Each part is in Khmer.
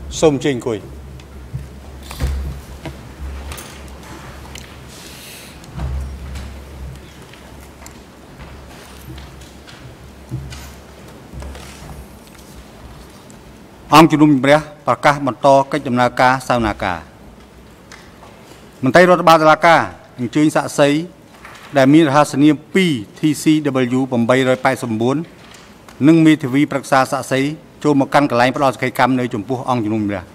សូមអញ្ជើញអង្គុយអង្គជំនុំជម្រះប្រកាសបន្តកិច្ចដំណើរការសវនាការមន្ត្រីរដ្ឋបាលតុលាការអញ្ជើញសាក្សីដែលមានរហស្សនាម 2TCW 889និងមេធាវីប្រឹក្សាសាក្សីចូលមកកាន់កន្លែងផ្ដល់សក្ខីកម្មនៅចំពោះអង្គជំនុំជម្រះ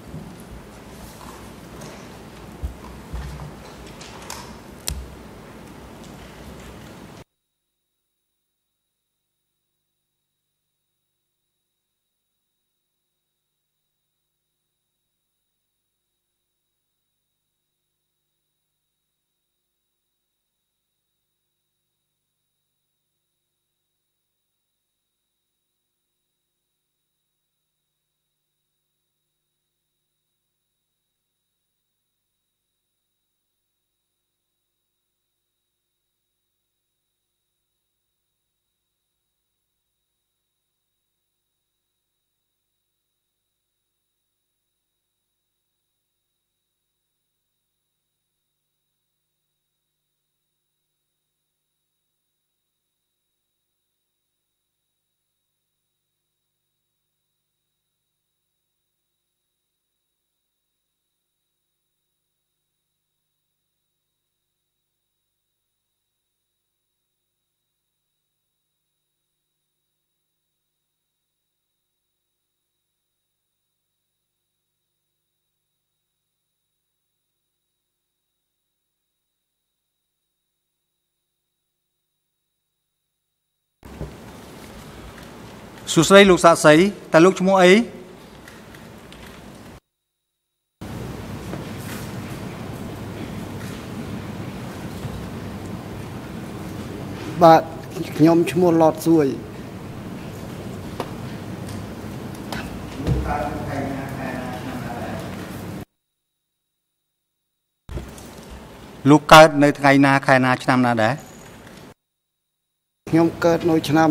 សួស្តីលោកសាក្សីតើលោកឈ្មោះអីបាទខ្ញុំឈ្មោះឡតសួយលោកកើតនៅថ្ងៃណាខែណាឆ្នាំណាដែរខ្ញុំកើតនៅឆ្នាំ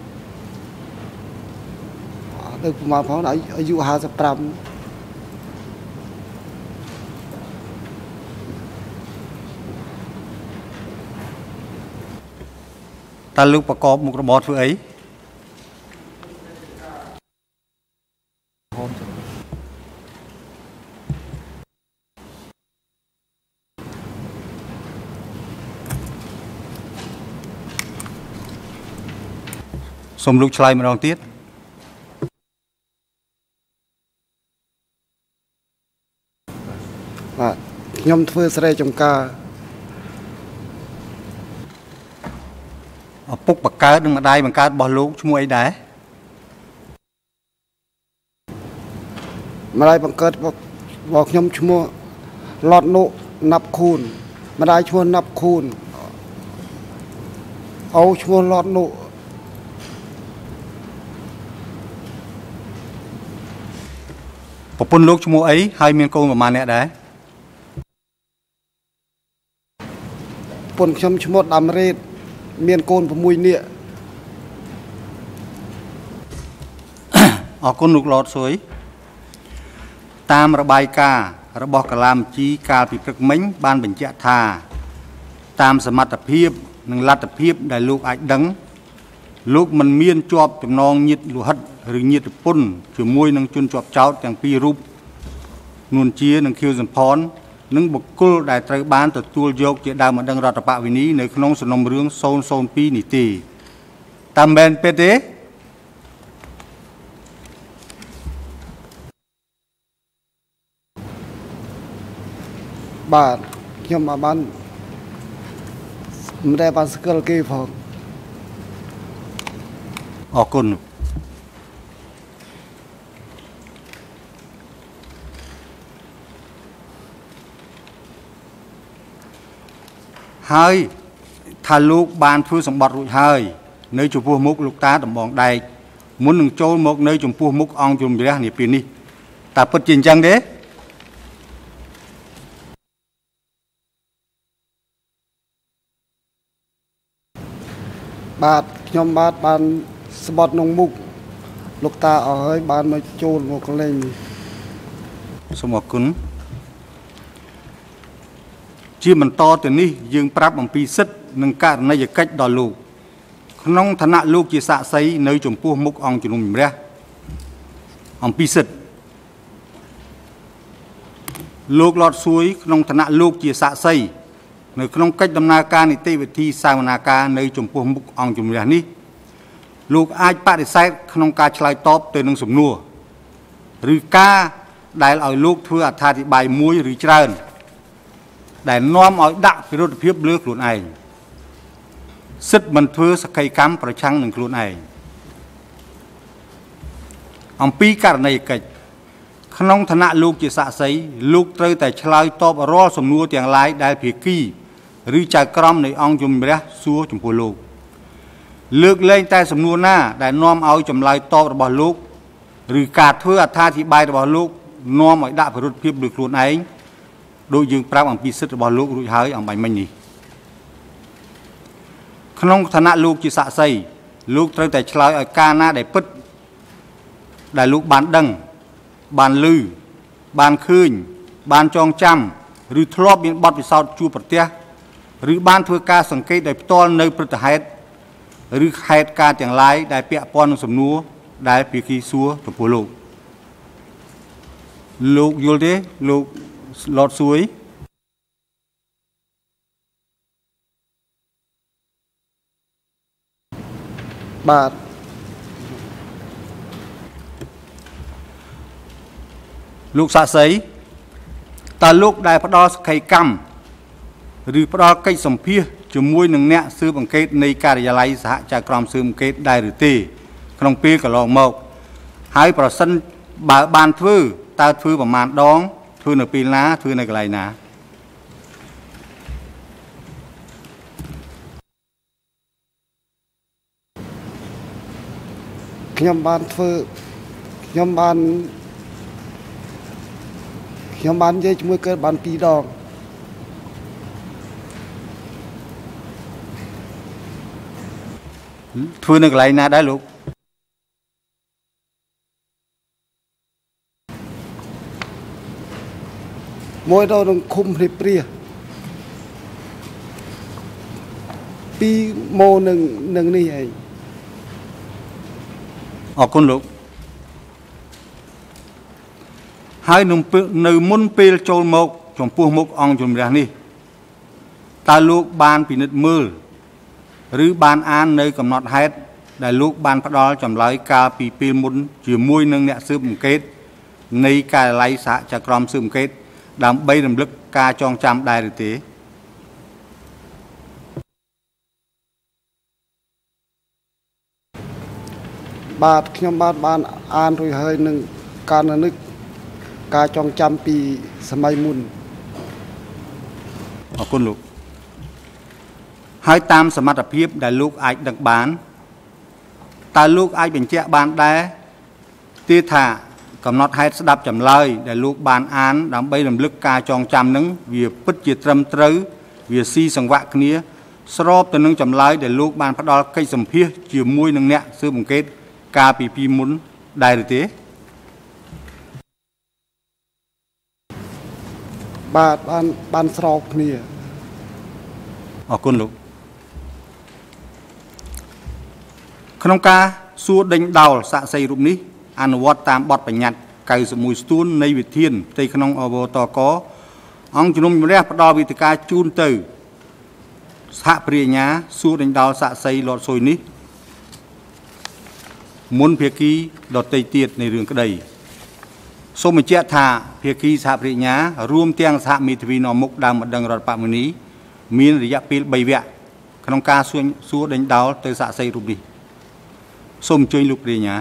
ទៅប្រមាណផងអាយុ55 តើលោកប្រកបមុខរបរធ្វើអីសូមលោកឆ្លើយម្ដងទៀតបាទខ្ញុំធ្វើស្រែចម្ការឪពុកបង្កើតនិងម្ដាយបង្កើតរបស់លោកឈ្មោះអីដែរម្ដាយបង្កើតរបស់ខ្ញុំឈ្មោះឡតនុណាប់ខូនម្ដាយឈ្មោះណាប់ខូនអូឈ្មោះឡតនុប្រពន្ធលោកឈ្មោះអីហើយមានកូនប្រមាណអ្នកដែរប្រពន្ធខ្ញុំឈ្មោះដាំរ៉េតមានកូន6នាក់អរគុណលោកឡតសួយតាមរបាយការណ៍របស់កាឡាមជីកាលពីព្រឹកមិញបានបញ្ជាក់ថាតាមសមត្ថភាពនិងលទ្ធភាពដែលលោកអាចដឹងលោកមិនមានជាប់ចំណងញាតិលោហិតឬញាតិពន្ធជាមួយនឹងជនជាប់ចោតទាំងពីររូបនួនជានិងខៀវសំផននិងបុគ្គលដែលត្រូវបានទទួលយកជាដើមម្ដងរដ្ឋបវេនីនៅក្នុងសំណុំរឿង002នេះទេតាមមែនពេតទេបាទខ្ញុំបានមិនได้បានស្គាល់គេផងអរគុណហើយថាលោកបានធ្វើសម្បត្តិរួចហើយនៅចំពោះមុខលោកតាដំបងដែកមុននឹងចូលមកនៅចំពោះមុខអង្គជំរះនាពេលនេះតើពិតជាអញ្ចឹងទេបាទខ្ញុំបានស្បត់ក្នុងមុខលោកតាអស់ហើយបានមកចូលមកកន្លែងនេះសូមអរគុណជាបន្តទៅនេះយើងប្រាប់អំពីសិទ្ធិនិងករណីយកិច្ចដល់លោកក្នុងឋានៈលោកជាសាក្សីនៅចំពោះមុខអង្គជំនុំជម្រះអំពីសិទ្ធិលោកលតសួយក្នុងឋានៈលោកជាសាក្សីនៅក្នុងកិច្ចដំណើរការនីតិវិធីសាវនាការនៅចំពោះមុខអង្គជំនះនេះលោកអាចបដិសេធក្នុងការឆ្លើយតបទៅនឹងសំណួរឬការដែលឲ្យលោកធ្វើអត្ថាធិប្បាយមួយឬច្រើនដែលនាំឲ្យដាក់ពិរុទ្ធភាពលើខ្លួនឯងសិទ្ធិមិនធ្វើសក្ខីកម្មប្រឆាំងនឹងខ្លួនឯងអំពីករណីកិច្ចក្នុងឋានៈលោកជាសាក្សីលោកត្រូវតែឆ្លើយតបរាល់សំណួរទាំងឡាយដែលភាគីឬចៅក្រមនៃអង្គជំនះសួរចំពោះលោកលើកលែងតែសំណួរណាដែលនាំឲ្យចម្លើយតបរបស់លោកឬការធ្វើអត្ថាធិប្បាយរបស់លោកនាំឲ្យដាក់ពិរុទ្ធភាពលើខ្លួនឯងដោយយើងប្រាប់អំពីសិទ្ធិរបស់លោករួចហើយអំបញ្ញមិញនេះក្នុងឋានៈលោកជាសាក្សីលោកត្រូវតែឆ្លើយឲ្យការណាដែលពិតដែលលោកបានដឹងបានឮបានឃើញបានចងចាំឬធ្លាប់មានបទពិសោធន៍ជួបប្រទះឬបានធ្វើការសង្កេតដោយផ្ទាល់នៅព្រឹត្តិហេតុឬហេតុការណ៍ទាំងឡាយដែលពាក់ព័ន្ធនឹងសំណួរដែលភាគីសួរចំពោះលោកយល់ទេលោកលតសួយបាទលោកសាក្សីតើលោកដែលផ្ដល់សក្ខីកម្មឬផ្ដល់កិច្ចសម្ភាសជាមួយនឹងអ្នកស៊ើបអង្កេតនៃការិយាល័យសហចៅក្រមស៊ើបអង្កេតដែរឬទេក្នុងពេលកន្លងមកហើយប្រសិនបើបានធ្វើតើធ្វើប្រមាណដងធ្វើនៅពេលណាធ្វើនៅកន្លែងណាខ្ញុំបានធ្វើខ្ញុំបាននិយាយជាមួយគាត់បាន2ដងធ្វើនៅកន្លែងណាដែរលោកមួយទៅក្នុងឃុំព្រា2ម៉ោនឹងនេះឯងអរគុណលោកហើយនៅមុនពេលចូលមកចំពោះមុខអង្គជំនះនេះតើលោកបានពិនិត្យមើលឬបានអាននៅកំណត់ហេតុដែលលោកបានផ្ដល់ចម្លើយកាលពីពេលមុនជាមួយនឹងអ្នកស៊ើបអង្កេតនៃការិយាល័យសហចក្រមស៊ើបអង្កេតដើម្បីរំលឹកការចងចាំដែរឬទេបាទខ្ញុំបានអានរួចហើយនឹងការនឹកការចងចាំពីសម័យមុនអរគុណលោកហើយតាមសមត្ថភាពដែលលោកអាចដឹកបានតើលោកអាចបញ្ជាក់បានដែរទេថាកំណត់ហេតុស្ដាប់ចម្លើយដែលលោកបានអានដើម្បីរំលឹកការចងចាំនឹងវាពិតជាត្រឹមត្រូវវាស៊ីសង្វាក់គ្នាស្របទៅនឹងចម្លើយដែលលោកបានផ្ដល់កិច្ចសម្ភាសជាមួយនឹងអ្នកស៊ើបអង្កេតកាលពីពីមុនដែរឬទេបាទបានស្របគ្នាអរគុណលោកក្នុងការសួរដេញដោលសាក្សីរូបនេះអនុវត្តតាមបទបញ្ញត្តិ91ស្ទួននៃវិធានផ្ទៃក្នុងអវតកអង្គជំនុំជម្រះផ្ដល់វេទិកាជូនទៅសហព្រាញ្ញាសួរដេញដោលសាក្សីលតស៊ុយនេះមុនភាគីដទៃទៀតនៃរឿងក្តីសូមបញ្ជាក់ថាភាគីសហព្រាញ្ញារួមទាំងសហមេធាវីនាំមុខដើមម្ដងរដ្ឋបមុនីមានរយៈពេល3វគ្គក្នុងការសួរដេញដោលទៅសាក្សីរូបនេះសូមអញ្ជើញលោកព្រាញ្ញា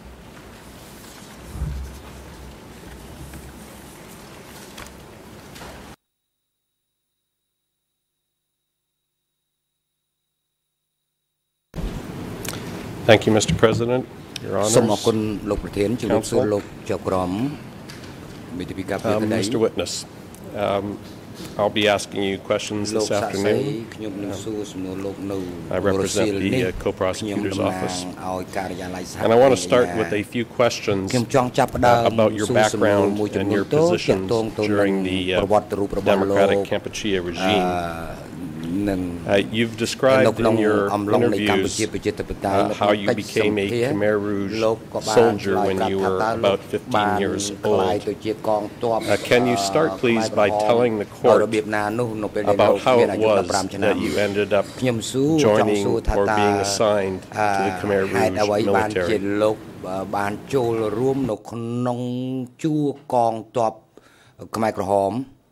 Thank you, Mr. President. Your honors. សូមអរគុណលោកប្រធានជំរាបសួរលោកជាប់ក្រមមេធាវីការពារក្តី Mr. Witness, I'll be asking you questions លោក this សាក់សី afternoon. ខ្ញុំនឹងសួរសំណួរលោកនៅ I represent the នេះ co-prosecutor's ខ្ញុំតំណាង office. ឲ្យការិយាល័យសហ And I want to start with a few questions ខ្ញុំចង់ចាប់ផ្ដើម about your សួរសំណួរ background មួយចំ and នួន your តូច positions ទាក់ទងទៅនឹង during the ប្រវត្តិរូបរបស់លោក Democratic Kampuchea regime. នឹង You've described នៅក្នុង in your អំឡុងនៃកម្ពុជា interviews ប្រជាធិបតេយ្យ how you became a Khmer Rouge soldier when you were about 15 years old. Can you start, please, by telling the court about how it was that you ended up joining or being assigned to the Khmer Rouge military? បានចូលរួមនៅក្នុងជួរកងទ័ពខ្មែរក្រហម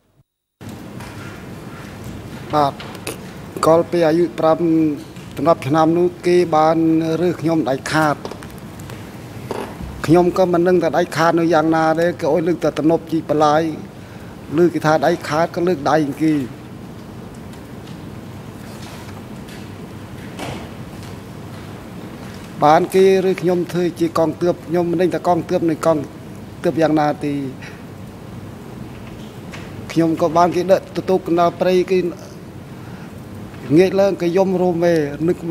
បាទកលពីអាយុ5ដំណាប់ឆ្នាំនោះគេបានរើសខ្ញុំដៃខាតខ្ញុំក៏មិនដឹងថាដៃខាតនៅយ៉ាងណាដែរគេអុយលើកតែតំណប់ជីបលាយលើគេថាដៃខាតក៏លើកដៃគេបានគេរើសខ្ញុំធ្វើជាកងទ័ពខ្ញុំមិនដឹងថាកងទ័ពនៃកងទ័ពយ៉ាងណាទេខ្ញុំក៏បានគេដឹកទៅកណ្ដាលព្រៃគេងាកឡើងក៏យំរមេនឹកមេ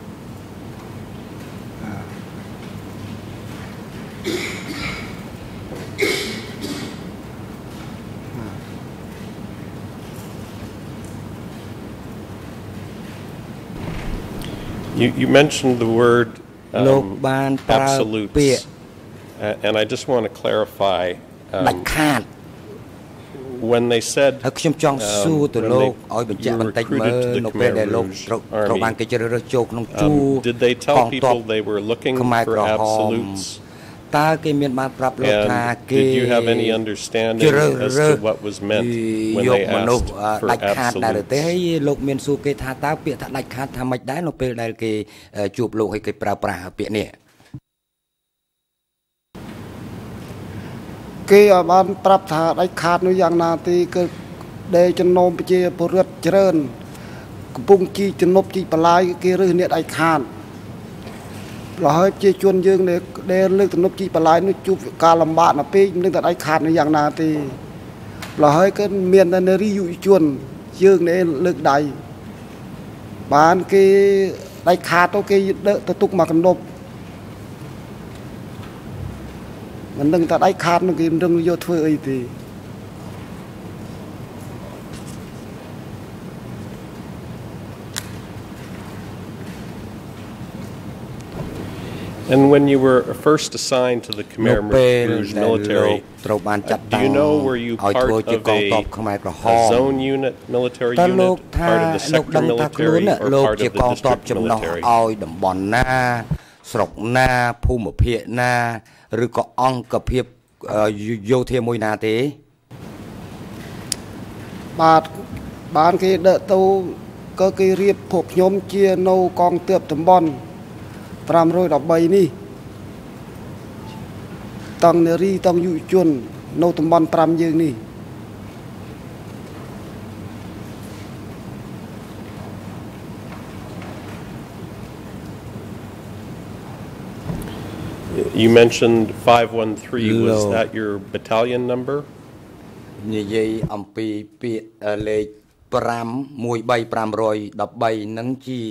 You mentioned the word លោកបានប្រើពាក្យ absolutes, and I just want to clarify ដាច់ខាត when they said ហើយខ្ញុំចង់សួរទៅលោកឲ្យបញ្ជាក់បន្តិចមើលនៅពេលដែលលោកត្រូវបានគេជ្រើសរើសចូលក្នុងជួរ did they tell people they were looking for absolutes? តើគេមានបានប្រាប់លោកថាគេ Did you have any understanding as to what was meant when they asked for ដាច់ខាតដែរទេ absolutes? ហើយលោកមានសួរគេថាតើពាក្យថាដាច់ខាតថាម៉េចដែរនៅពេលដែលគេជួបលោកឲ្យគេប្រើប្រាស់ពាក្យនេះគេឲ្យបានប្រាប់ថាដាច់ខាតនោះយ៉ាងណាទេគឺដែលចំណោមប្រជាពលរដ្ឋច្រើនកំពុងជីចំណប់ជីបលាយគេរើសអ្នកដាច់ខាតរហើយប្រជាជនយើងដែលលើកទំនប់ជីបលាយនោះជួបការលំបាកណាស់ពេកមិនដឹងថាដាច់ខាតនោះយ៉ាងណាទេរហើយក៏មានតែនារីយុវជនយើងនេះលើកដៃបានគេដាច់ខាតទៅគេដឹកទៅទុកមកកណ្ដប់មិនដឹងថាដៃខាតនោះគេមិនដឹងយកធ្វើអីទេ And when you were first assigned to the Khmer Rouge military, do you know were you part of a zone unit military unit, part of the sector military, or part of the district military? ឲ្យតំបន់ណាស្រុកណាភូមិភាគណាឬក៏អង្គភាពយោធាមួយណាទេបានគេដឹកទៅក៏គេរៀបពួកខ្ញុំជានៅកងទ័ពតំបន់ 513 នេះតង់នារីតង់យុវជននៅតំបន់ 5 យើងនេះ You mentioned 513. Was that your battalion number? និយាយអំពីពាក្យលេខ 513 នឹងជា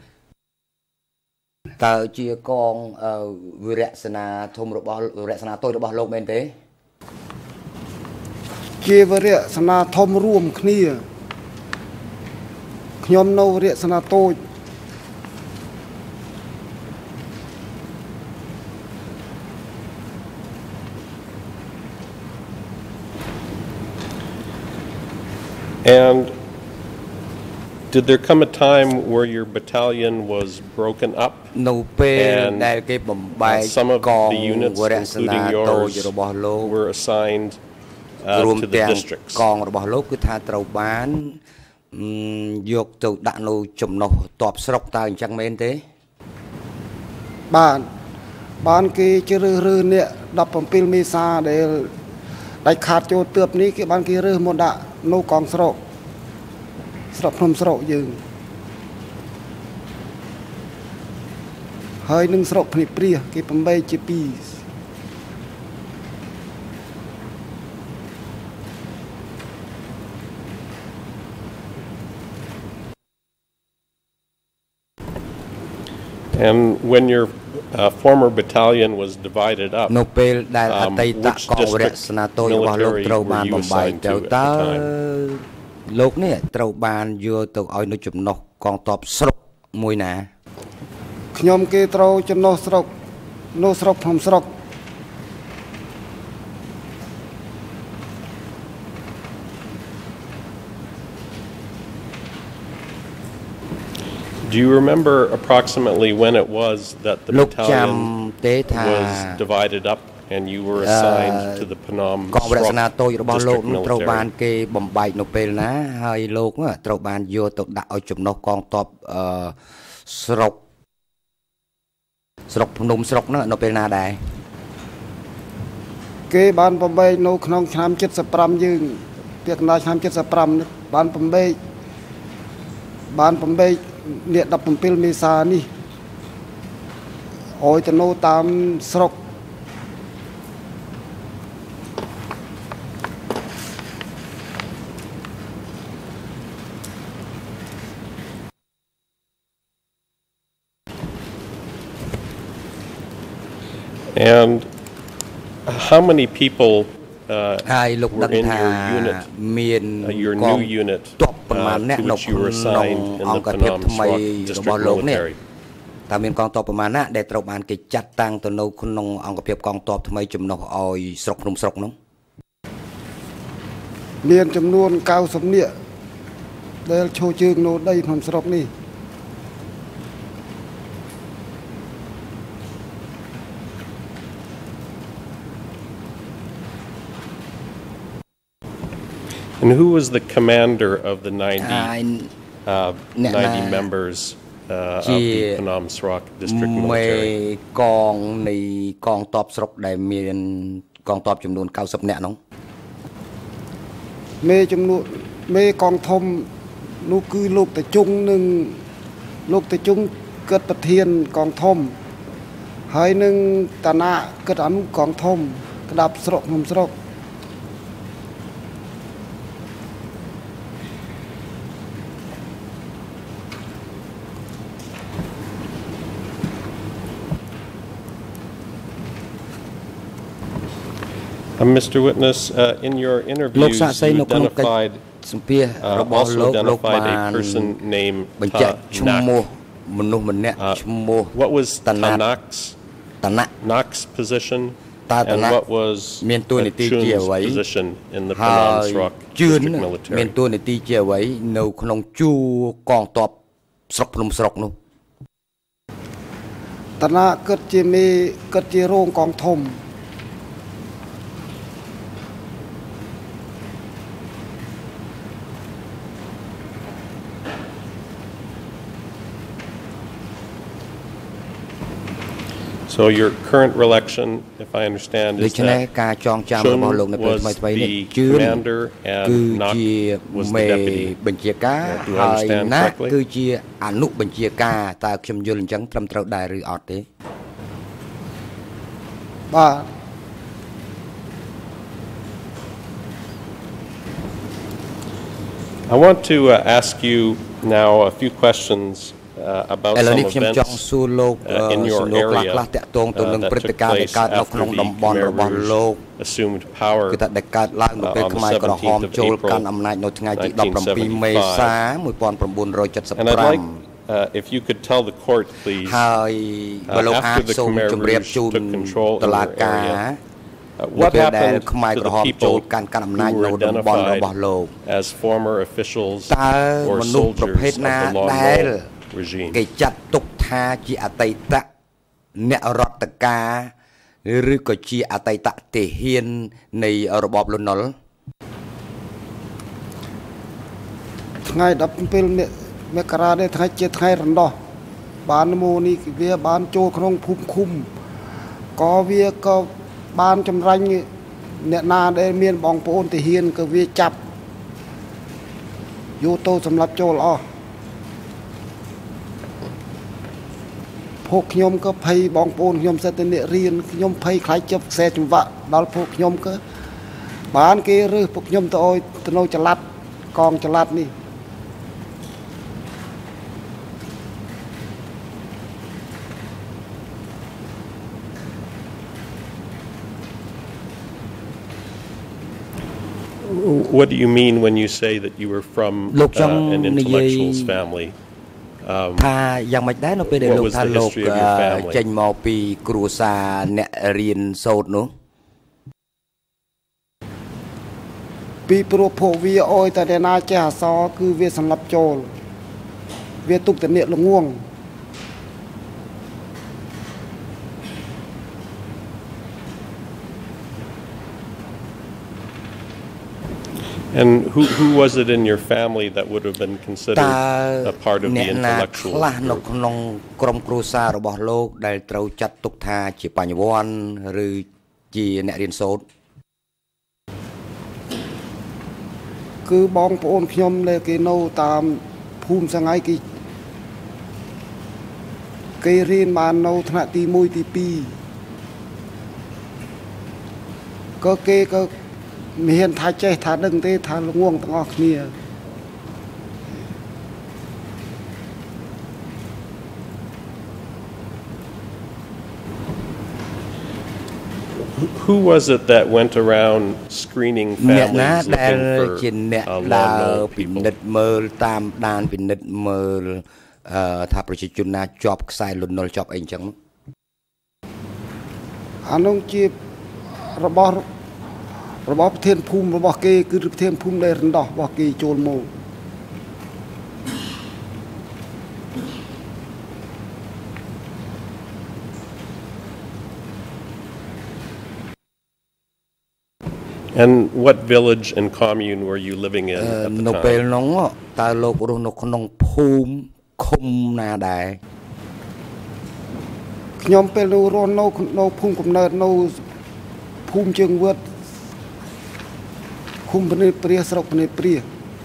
តើជាកងវិរៈសេនាធំរបស់វិរៈសេនាតូចរបស់លោកមែនទេជាវិរៈសេនាធំរួមគ្នាខ្ញុំនៅវិរៈសេនាតូច And did there come a time where your battalion was broken up? នៅពេលដែលគេបំបែក Some of កង the units, វិរៈសេនា including តូច yours, របស់លោក were assigned រួម to the ទាំង districts. កងរបស់លោកគឺថាត្រូវបានយកទៅដាក់នៅចំណុះតបស្រុកតើអញ្ចឹងមែនទេបានគេជ្រើសរើសអ្នក17 មេសាដែលដាច់ខាតចូលទើបនេះគេបានគេរើសមកដាក់នៅកងស្រុកភ្នំស្រុកយើងហើយនឹងស្រុកភ្នំព្រាសគេបំបីជា 2 And And when your former battalion was divided up, នៅពេលដែលអតីត which កងវរៈ district សេនាតូចរបស់លោក military ត្រូវបាន were you បំបែក assigned ទៅ to តើ at the time? លោកនេះត្រូវបានយកទៅឲ្យនៅចំណុះកងទ័ពស្រុកមួយណាខ្ញុំគេត្រូវចំណុះស្រុកនៅស្រុកភ្នំស្រុក Do you remember approximately when it was that the លោកចាំ battalion ទេថា was divided up and you were assigned to the Phnom កងវរៈសេនាតូចរបស់លោក District នឹងត្រូវបាន military? គេបំបែកនៅពេលណាហើយលោកត្រូវបានយកទៅដាក់ឲ្យចំណុះកងទ័ពស្រុកភ្នំស្រុកនោះនៅពេលណាដែរគេបានបំបែកនៅក្នុងឆ្នាំ75យើងពាក្យណាឆ្នាំ75បានបំបែកនេះ17មេសានេះឲ្យទៅនៅតាមស្រុក And how many people ហើយលោកដឹង were in ថា your unit, មាន your កង new unit ទ័ពប្រមាណអ្នក to នៅ which you ក្នុង were assigned in អ the ង្គភាព Phnom ថ្មី Srok របស់ District លោកនេះ military? តើមានកងទ័ពប្រមាណណាដែលត្រូវបានគេចាត់តាំងទៅនៅក្នុងអង្គភាពកងទ័ពថ្មីចំណុះឲ្យស្រុកភ្នំស្រុកនោះមានចំនួន90នាក់ដែលឈរជើងនៅដីភ្នំស្រុកនេះ And who was the commander of the ហើយ 90 members of the Phnom Srok District មេ military? កងនៃកងទ័ពស្រុកដែលមានកងទ័ពចំនួន90នាក់នោះមេចំនួនមេកងធំនោះគឺលោកតាជុងនិងលោកតាជុងកើតប្រធានកងធំហើយនឹងតាណាកើតអនុកងធំក្តាប់ស្រុកភ្នំស្រុក Mr. Witness, in your លោក interviews, សាកសី you នៅក្នុងកិច្ច identified សម្ភាសរបស់ also លោកបាន identified a person named បញ្ជាក់ឈ្មោះ Tanak. មនុស្សម្នាក់ឈ្មោះ What was តាណាក់ Tanak's position, តើ and តាណាក់ what was មានតួនាទីជាអ្វី Chun's position in the ហើ Phnom យ Srok ជឿន District មាន military? តួនាទីជាអ្វីនៅក្នុងជួរកងទ័ពស្រុកភ្នំស្រុកនោះតាណាកើតជាមេកើតជារងកងធំ So your current recollection, if I understand, ដូ is ច្នេះ that ការចងចាំរបស់លោកនៅពេល Chun ថ្មីៗនេះ was ជឿន the commander and គឺជា Nak was the មេ deputy. បញ្ជាការ Do you ហើយ understand ណា correctly? គឺជាអនុបញ្ជាការតើខ្ញុំយល់អញ្ចឹងត្រឹមត្រូវដែរឬអត់ទេបាទ I want to ask you now a few questions about ឥឡូវ some នេះខ្ញុំចង់ events សួរលោក in your សំណួរខ្លះ area ៗតាក់ទងទៅនឹង that ព្រឹ took ត្តិការណ៍ដែល place កើតនៅ after ក្នុង the តំបន់ Khmer របស់ Rouge លោក assumed power គឺថាដែលកើតឡើងនៅពេលខ្មែរក្រហមចូលកាន់អំណាចនៅថ្ងៃទី17មេសា And I'd like if you could tell the court, please, ហើយបើលោកអាច after the សូម Khmer ជម្រាប Rouge ជូន took control តុ in លា your ការ area, នៅ what ពេលដែល happened ខ្មែរ to ក្រ the ហមចូល people កាន់អំណាច who នៅ were តំបន់របស់ identified លោក as former officials តើ or មនុស្សប្រភេទ soldiers ណា of the Lon ដែល Nol regime? គេចាត់ទុកថាជាអតីតអ្នករដ្ឋការឬក៏ជាអតីតទាហាននៃរបបលន់នល់ថ្ងៃ17មករានេះថ្ងៃជាថ្ងៃរំដោះបានមូនេះវាបានចូលក្នុងភូមិឃុំក៏វាក៏បានចម្រាញ់អ្នកណាដែលមានបងប្អូនទាហានក៏វាចាប់យកទៅសម្រាប់ចូលអស់ពួកខ្ញុំក៏ភ័យបងប្អូនខ្ញុំសិតតែអ្នករៀនខ្ញុំភ័យខ្លាចជិបខ្សែចង្វាក់ដល់ពួកខ្ញុំក៏បានគេរើសពួកខ្ញុំទៅឲ្យទៅនៅចល័តកងចល័តនេះ And What do you mean when you say that you were from an intellectual's family? ថាយ៉ាងម៉េចដែរនៅពេលដែលលោកថាលោកចេញមកពីគ្រួសារអ្នករៀនសូត្រនោះពីព្រោះពួកវាអយតែណាចេះអក្សរគឺវាសម្លាប់ចូលវាទុកតែអ្នកល្ងង And who was it in your family that would have been considered a part of the intellectual group? នៅក្នុងក្រុមគ្រួសាររបស់លោកដែលត្រូវចាត់ទុកថាជាបញ្ញវន្តឬជាអ្នករៀនសូត្រគឺបងប្អូនខ្ញុំដែលគេនៅតាមភូមិសងៃគេរៀនបាននៅថ្នាក់ទី1ទី2ក៏គេក៏មានថាចេះថាដឹងទេថាល្ងងទាំងអស់គ្នា Who was it that went around screening families looking for ជាអ្នកដើរពិនិត្យមើលតាមដានពិនិត្យមើលថាប្រជាជនណាជាប់ខ្សែលន់នល់ជាប់អីអញ្ចឹងអានោះជារបស់ប្រធានភូមិរបស់គេគឺប្រធានភូមិដែលរំដោះរបស់គេចូលមក And what village and commune were you living in at the នៅ time? ពេលនោះតើលោករស់នៅក្នុងភូមិឃុំណាដែរខ្ញុំពេលនោះរស់នៅភូមិកំណើតនៅភូមិជើងវត្តឃុំភ្នែកព្រាស្រុកភ្នែកព្រា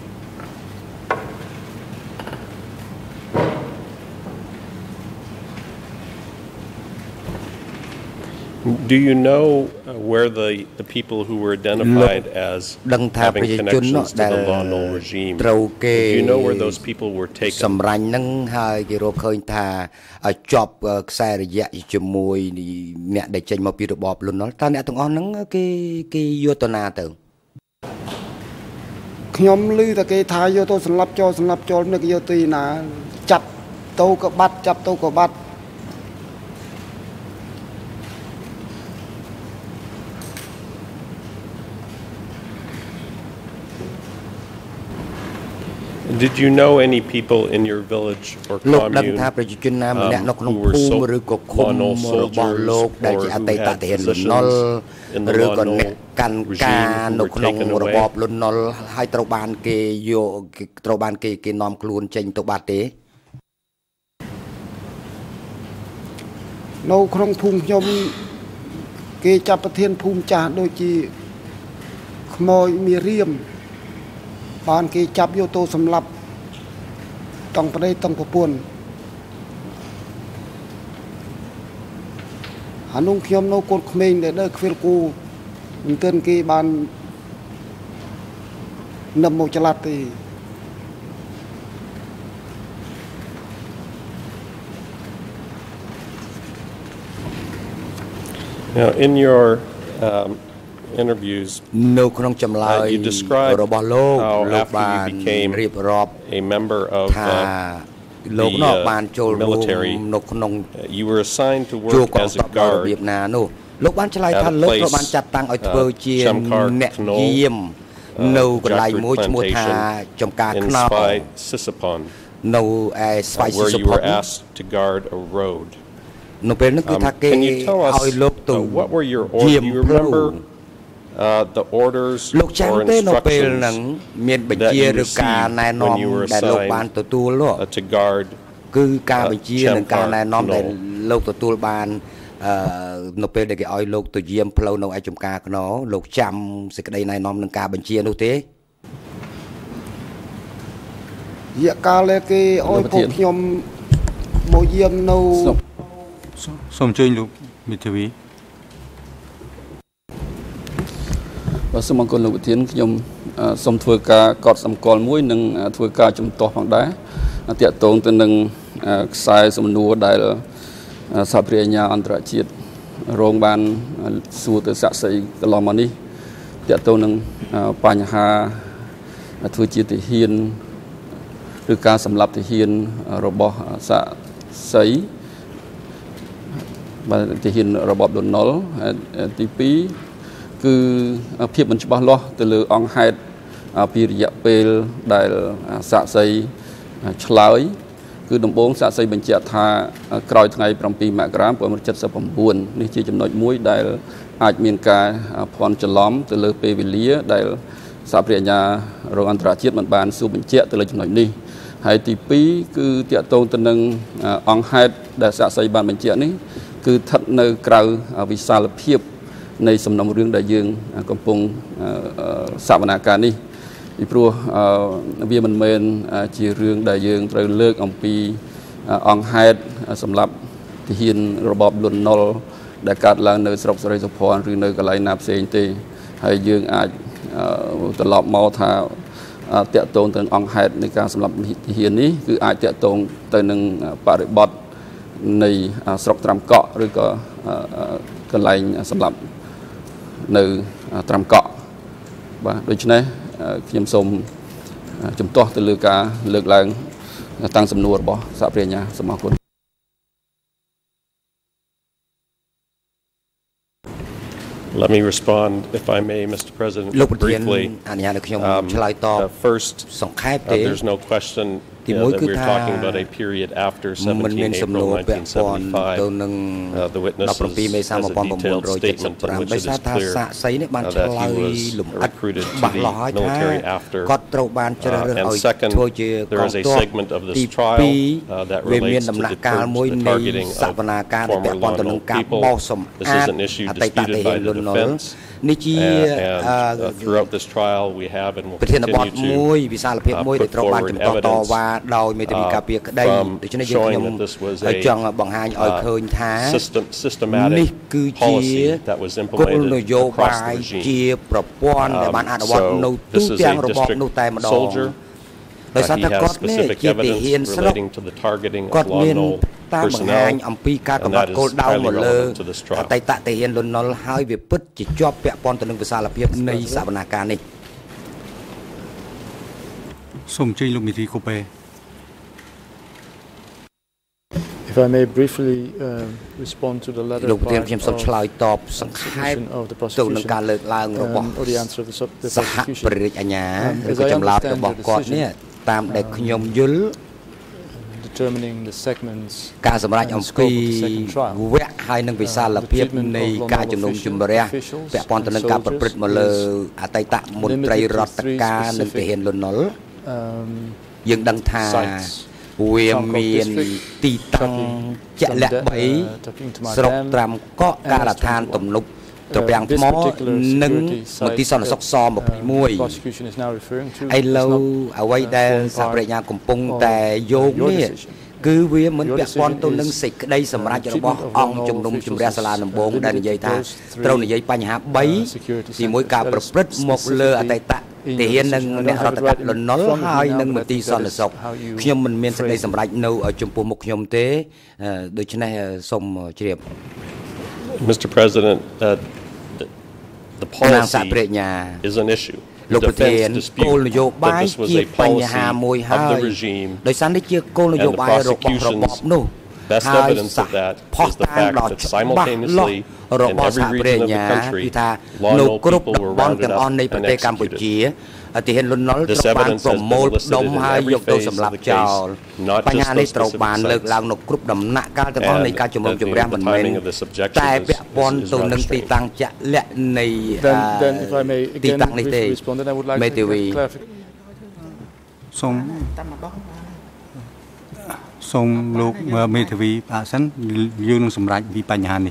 Do you know where the people who were identified as having connections to the Lon Nol regime? Do you know where those people were taken? សម្រាញ់ហ្នឹងហើយគេរកឃើញថាជាប់ខ្សែរយៈជាមួយអ្នកដែលចេញមកពីរបបលន់នល់តើអ្នកទាំងអស់ហ្នឹងគេយកទៅណាទៅខ្ញុំឮតែគេថាយកទៅសម្លាប់ចូលនឹកយកទៅណាចាប់ទៅក៏បាត់ចាប់ទៅក៏បាត់ Did you know any people in your village or commune who were Lon Nol soldiers or who had positions in the Lon Nol regime who were taken away? លន់នល់ហើយត្រូវបានគេនាំខ្លួនចេញទៅបាត់ទេនៅក្នុងភូមិខ្ញុំគេចាប់ប្រធានភូមិចាស់ដូចជាខ្មោចមីរៀម បានគេចាប់យកទៅសម្លាប់តង់ប្តីតង់ប្រពន្ធអានោះខ្ញុំនៅកូនក្មេងដែលដើរខ្វៀលគូមិនទាន់គេបាននឹមមកចល័តទេ Now in your interviews, you described how after you became a member of the military, you were assigned to work as a guard at a place, Chamkar Knol, plantation in Svai Sisapon, where you were asked to guard a road. Can you tell us what were your orders? Do you remember the orders or instructions that you received when you were assigned to guard គឺការបញ្ជានិងការណែនាំដែលលោកទទួលបាននៅពេលដែលគេឲ្យលោកទៅយាមផ្លូវនៅឯចំការខ្នោលោកចាំសេចក្តីណែនាំនឹងការបញ្ជានោះទេរយៈកាលគេឲ្យពួកខ្ញុំមកយាមនៅសូមអញ្ជើញលោកមេធាវីសូមអរគុណលោកប្រធានខ្ញុំសូមធ្វើការកត់សម្គាល់មួយនិងធ្វើការជំទាស់ផងដែរតាក់ទងទៅនឹងខ្សែសំណួរដែលសហព្រះអាជ្ញាអន្តរជាតិរងបានសួរទៅសាក់សីកន្លងមកនេះតាក់ទងនឹងបញ្ហាធ្វើជាទាហានឬការសម្លាប់ទាហានរបស់សាក់សីបាទទាហានរបបលន់នល់ទី2គឺភាពមិនច្បាស់លាស់ទៅលើអង្គហេតុពីរយៈពេលដែលសាក់សីឆ្លើយគឺដំបូងសាក់សីបញ្ជាក់ថាក្រោយថ្ងៃ7មករា1979នេះជាចំណុចមួយដែលអាចមានការភ័ន្តច្រឡំទៅលើពេលវេលាដែលសហប្រញ្ញារងអន្តរជាតិមិនបានសួរបញ្ជាក់ទៅលើចំណុចនេះហើយទី2គឺតាក់ទងទៅនឹងអង្គហេតុដែលសាក់សីបានបញ្ជាក់នេះគឺស្ថិតនៅក្រៅវិសាលភាពនៃសំណុំរឿងដែលយើងកំពុងសវនាការនេះពីព្រោះវាមិនមែនជារឿងដែលយើងត្រូវលើកអំពីអង្គហេតុសម្រាប់ទាហានរបបលន់នល់ដែលកើតឡើងនៅស្រុកសេរីសុភ័ណ្ឌឬនៅកន្លែងណាផ្សេងទេហើយយើងអាចត្រឡប់មកថាតាក់ទងទៅនឹងអង្គហេតុនៃការសម្លាប់ទាហាននេះគឺអាចតាក់ទងទៅនឹងបរិបទនៃស្រុកត្រាំកក់ឬក៏កន្លែងសម្លាប់នៅត្រាំកក់បាទដូច្នេះខ្ញុំសូមជំទាស់ទៅលើការលើកឡើងតាំងសំណួររបស់សហប្រញ្ញាសូមអរគុណ Let me respond, if I may, Mr. President, briefly. First, there's no question that we're talking about a period after 17 April 1975. The witnesses has a detailed statement in which it is clear that he was recruited to the military after. And second, there is a segment of this trial that relates to the targeting of former law and order people. This is an issue disputed by the defense. And throughout this trial, we have and will continue to put forward evidence from showing that this was a systematic policy that was implemented across the regime. So this is a district soldier. He has specific evidence relating to the targeting of law and order personnel, and that is highly relevant to this trial. តែតតិហ៊ានលន់នល់ហើយវាពិតជាជាប់ពាក់ព័ន្ធទៅនឹងវិសាលភាពនៃសវនាការនេះសូមអញ្ជើញលោកមេធាវីគូពេ If I may briefly respond to the latter លោកប្រធានខ្ញុំសូមឆ្លើយតបសង្ខេបទៅនឹងការលើកឡើងរបស់សហប្រតិអាជ្ញាឬក៏ចម្លើយរបស់គាត់នេះតាមដែលខ្ញុំយល់ determining the segments ការសម្រេចអំពីវគ្គហើយនឹងវិសាលភាពនៃការជំនុំជម្រះពាក់ព័ន្ធទៅនឹងការប្រព្រឹត្តមកលើអតីតមន្ត្រីរដ្ឋការនិងទាហានលន់នល់យើងដឹងថាវាមានទីតាំងជាក់លាក់3ស្រុកត្រាំកក់ការដ្ឋានទំនប់ត្រពាំងថ្មនិងមន្ទីរសន្តិសុខស21ឥឡូវអ្វីដែលសហប្រញ្ញាកំពុងតែយកនេះគឺវាមិនពាក់ព័ន្ធទៅនឹងសេចក្តីសម្រេចរបស់អង្គជំនុំជម្រះសាលាដំបងដែលនិយាយថាត្រូវនិយាយបញ្ហា3ទី1ការប្រព្រឹត្តមកលើអតីតទាហាននិងអ្នករដ្ឋការលន់នល់ហើយនិងមន្ទីរសន្តិសុខខ្ញុំមិនមានសេចក្តីសម្រេចនៅចំពោះមុខខ្ញុំទេដូច្នេះសូមជ្រាប Mr. President, the policy is an issue. លោកប្រធានគោលនយោបាយជាបញ្ហាមួយហើយដោយសារនេះជាគោលនយោបាយរបស់របបនោះ Best evidence of that is the fact that simultaneously in every region of the country, law and order people were rounded up and executed. This evidence has been listed in every phase of the case, not just those specific sites. And the timing of this objection is not strange. Then if I may again briefly respond, then I would like to clarify. សូមលោកមេធាវីអាសិនយើងនឹងសម្រេចពីបញ្ហានេះ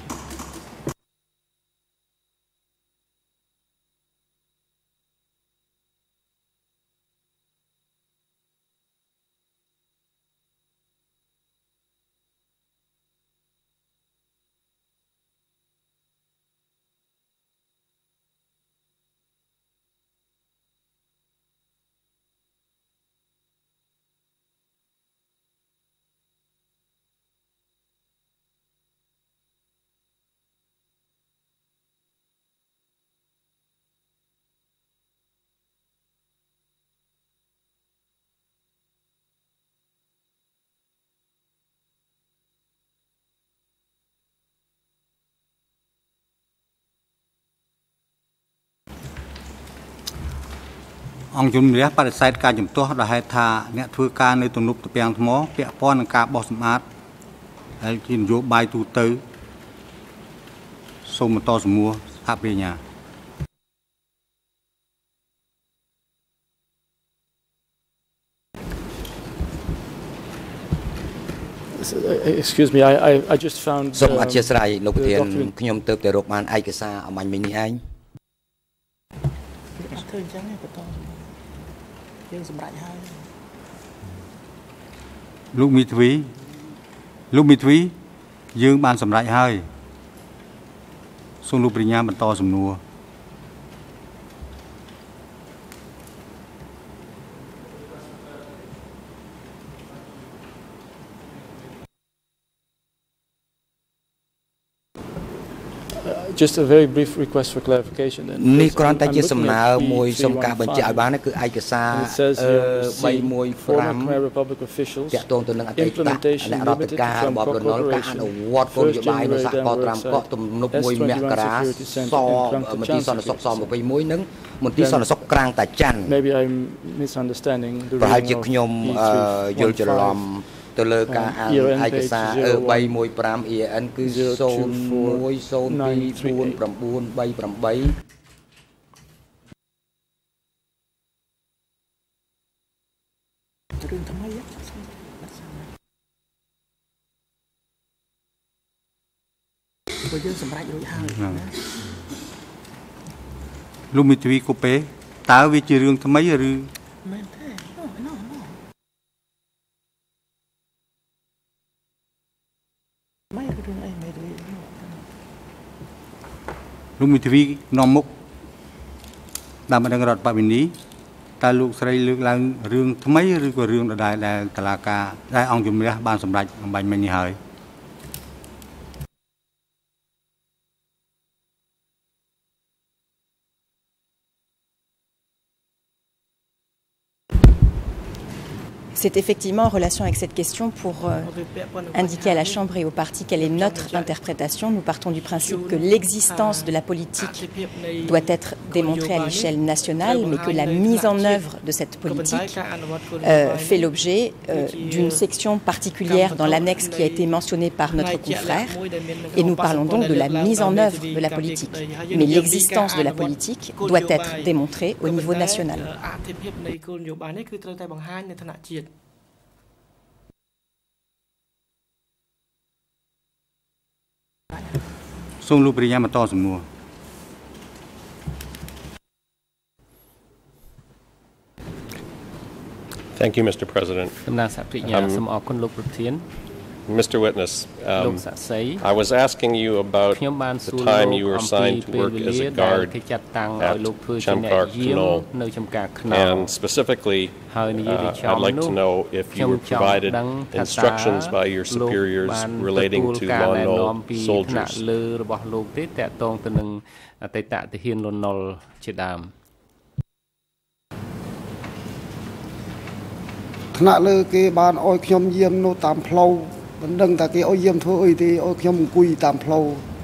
អង្គជំនះបដិសេធការជំទាស់ដោយហេតុថាអ្នកធ្វើការនៅទំនប់ទំពាំងថ្មពាក់ព័ន្ធនឹងការបោះសម្អាតដែលជានយោបាយទូទៅសូមបន្តសំណួរសហប្រញ្ញា Excuse me, I just found សូមអធិស្ឋានលោកប្រធានខ្ញុំទើបតែរកបានឯកសារអំបញ្ញមិញនេះឯងធ្វើអញ្ចឹងឯងបន្តយើងសម្រេចហើយលោកមីទ្វីយើងបានសម្រេចហើយសូមលោកប្រញ្ញាបន្តសំណួរ Just a very brief request for clarification. នេះគ្រាន់តែជាសំណើមួយសូមការបញ្ជាក់ឲ្យបានគឺឯកសារ 315 Republic officials តាក់ទងទៅនឹងអតីតអ្នករដ្ឋការរបបរណុលការអនុវត្តគោលនយោបាយនៅសហព័ន្ធត្រាំកក់ទំនប់1មករាមន្ទីរសន្តិសុខស21និងមន្ទីរសន្តិសុខក្រាងតាច័ន្ទ Maybe I'm misunderstanding ប្រហែលជាខ្ញុំយល់ច្រឡំទៅលើការអានឯកសារ 315 EN គឺ 01024938 រឿងថ្មីព្រោះយើងសម្រេចរួចហើយលោកមីទ្វីកូពេតើវាជារឿងថ្មីឬមែនទេមិនរឿងអីមិនរឿងលោកមីទ្វីនាំមុខដើម្បីដឹងរដ្ឋបវេនីតើលោកស្រីលើកឡើងរឿងថ្មីឬក៏រឿងដដែលដែលតុលាការដែលអង្គជំនះបានសម្រេចអំបញ្ញមិញនេះហើយ C'est effectivement en relation avec cette question pour indiquer à la Chambre et aux partis quelle est notre interprétation. Nous partons du principe que l'existence de la politique doit être démontrée à l'échelle nationale, mais que la mise en œuvre de cette politique fait l'objet d'une section particulière dans l'annexe qui a été mentionnée par notre confrère. Et nous parlons donc de la mise en œuvre de la politique. Mais l'existence de la politique doit être démontrée au niveau national. សូមលោកប្រញ្ញាបន្តសំណួរ Thank you, Mr. President. តំណាងសហប្រញ្ញាសូមអរគុណលោកប្រធាន Mr. Witness, I was asking you about the time you were assigned to work as a guard at Champark Knoll, and specifically, I'd like to know if you were provided instructions by your superiors relating to Lon Nol soldiers. របស់លោកទេតកតងទៅនឹងអតីតទាហានលន់នល់ជាដើមថ្នាក់លើគេបានអោយខ្ញុំយាមនៅតាមផ្លូវមិនដឹងថាគេអោយយាមធ្វើអីទេអោយខ្ញុំអង្គុយតាមផ្លូវ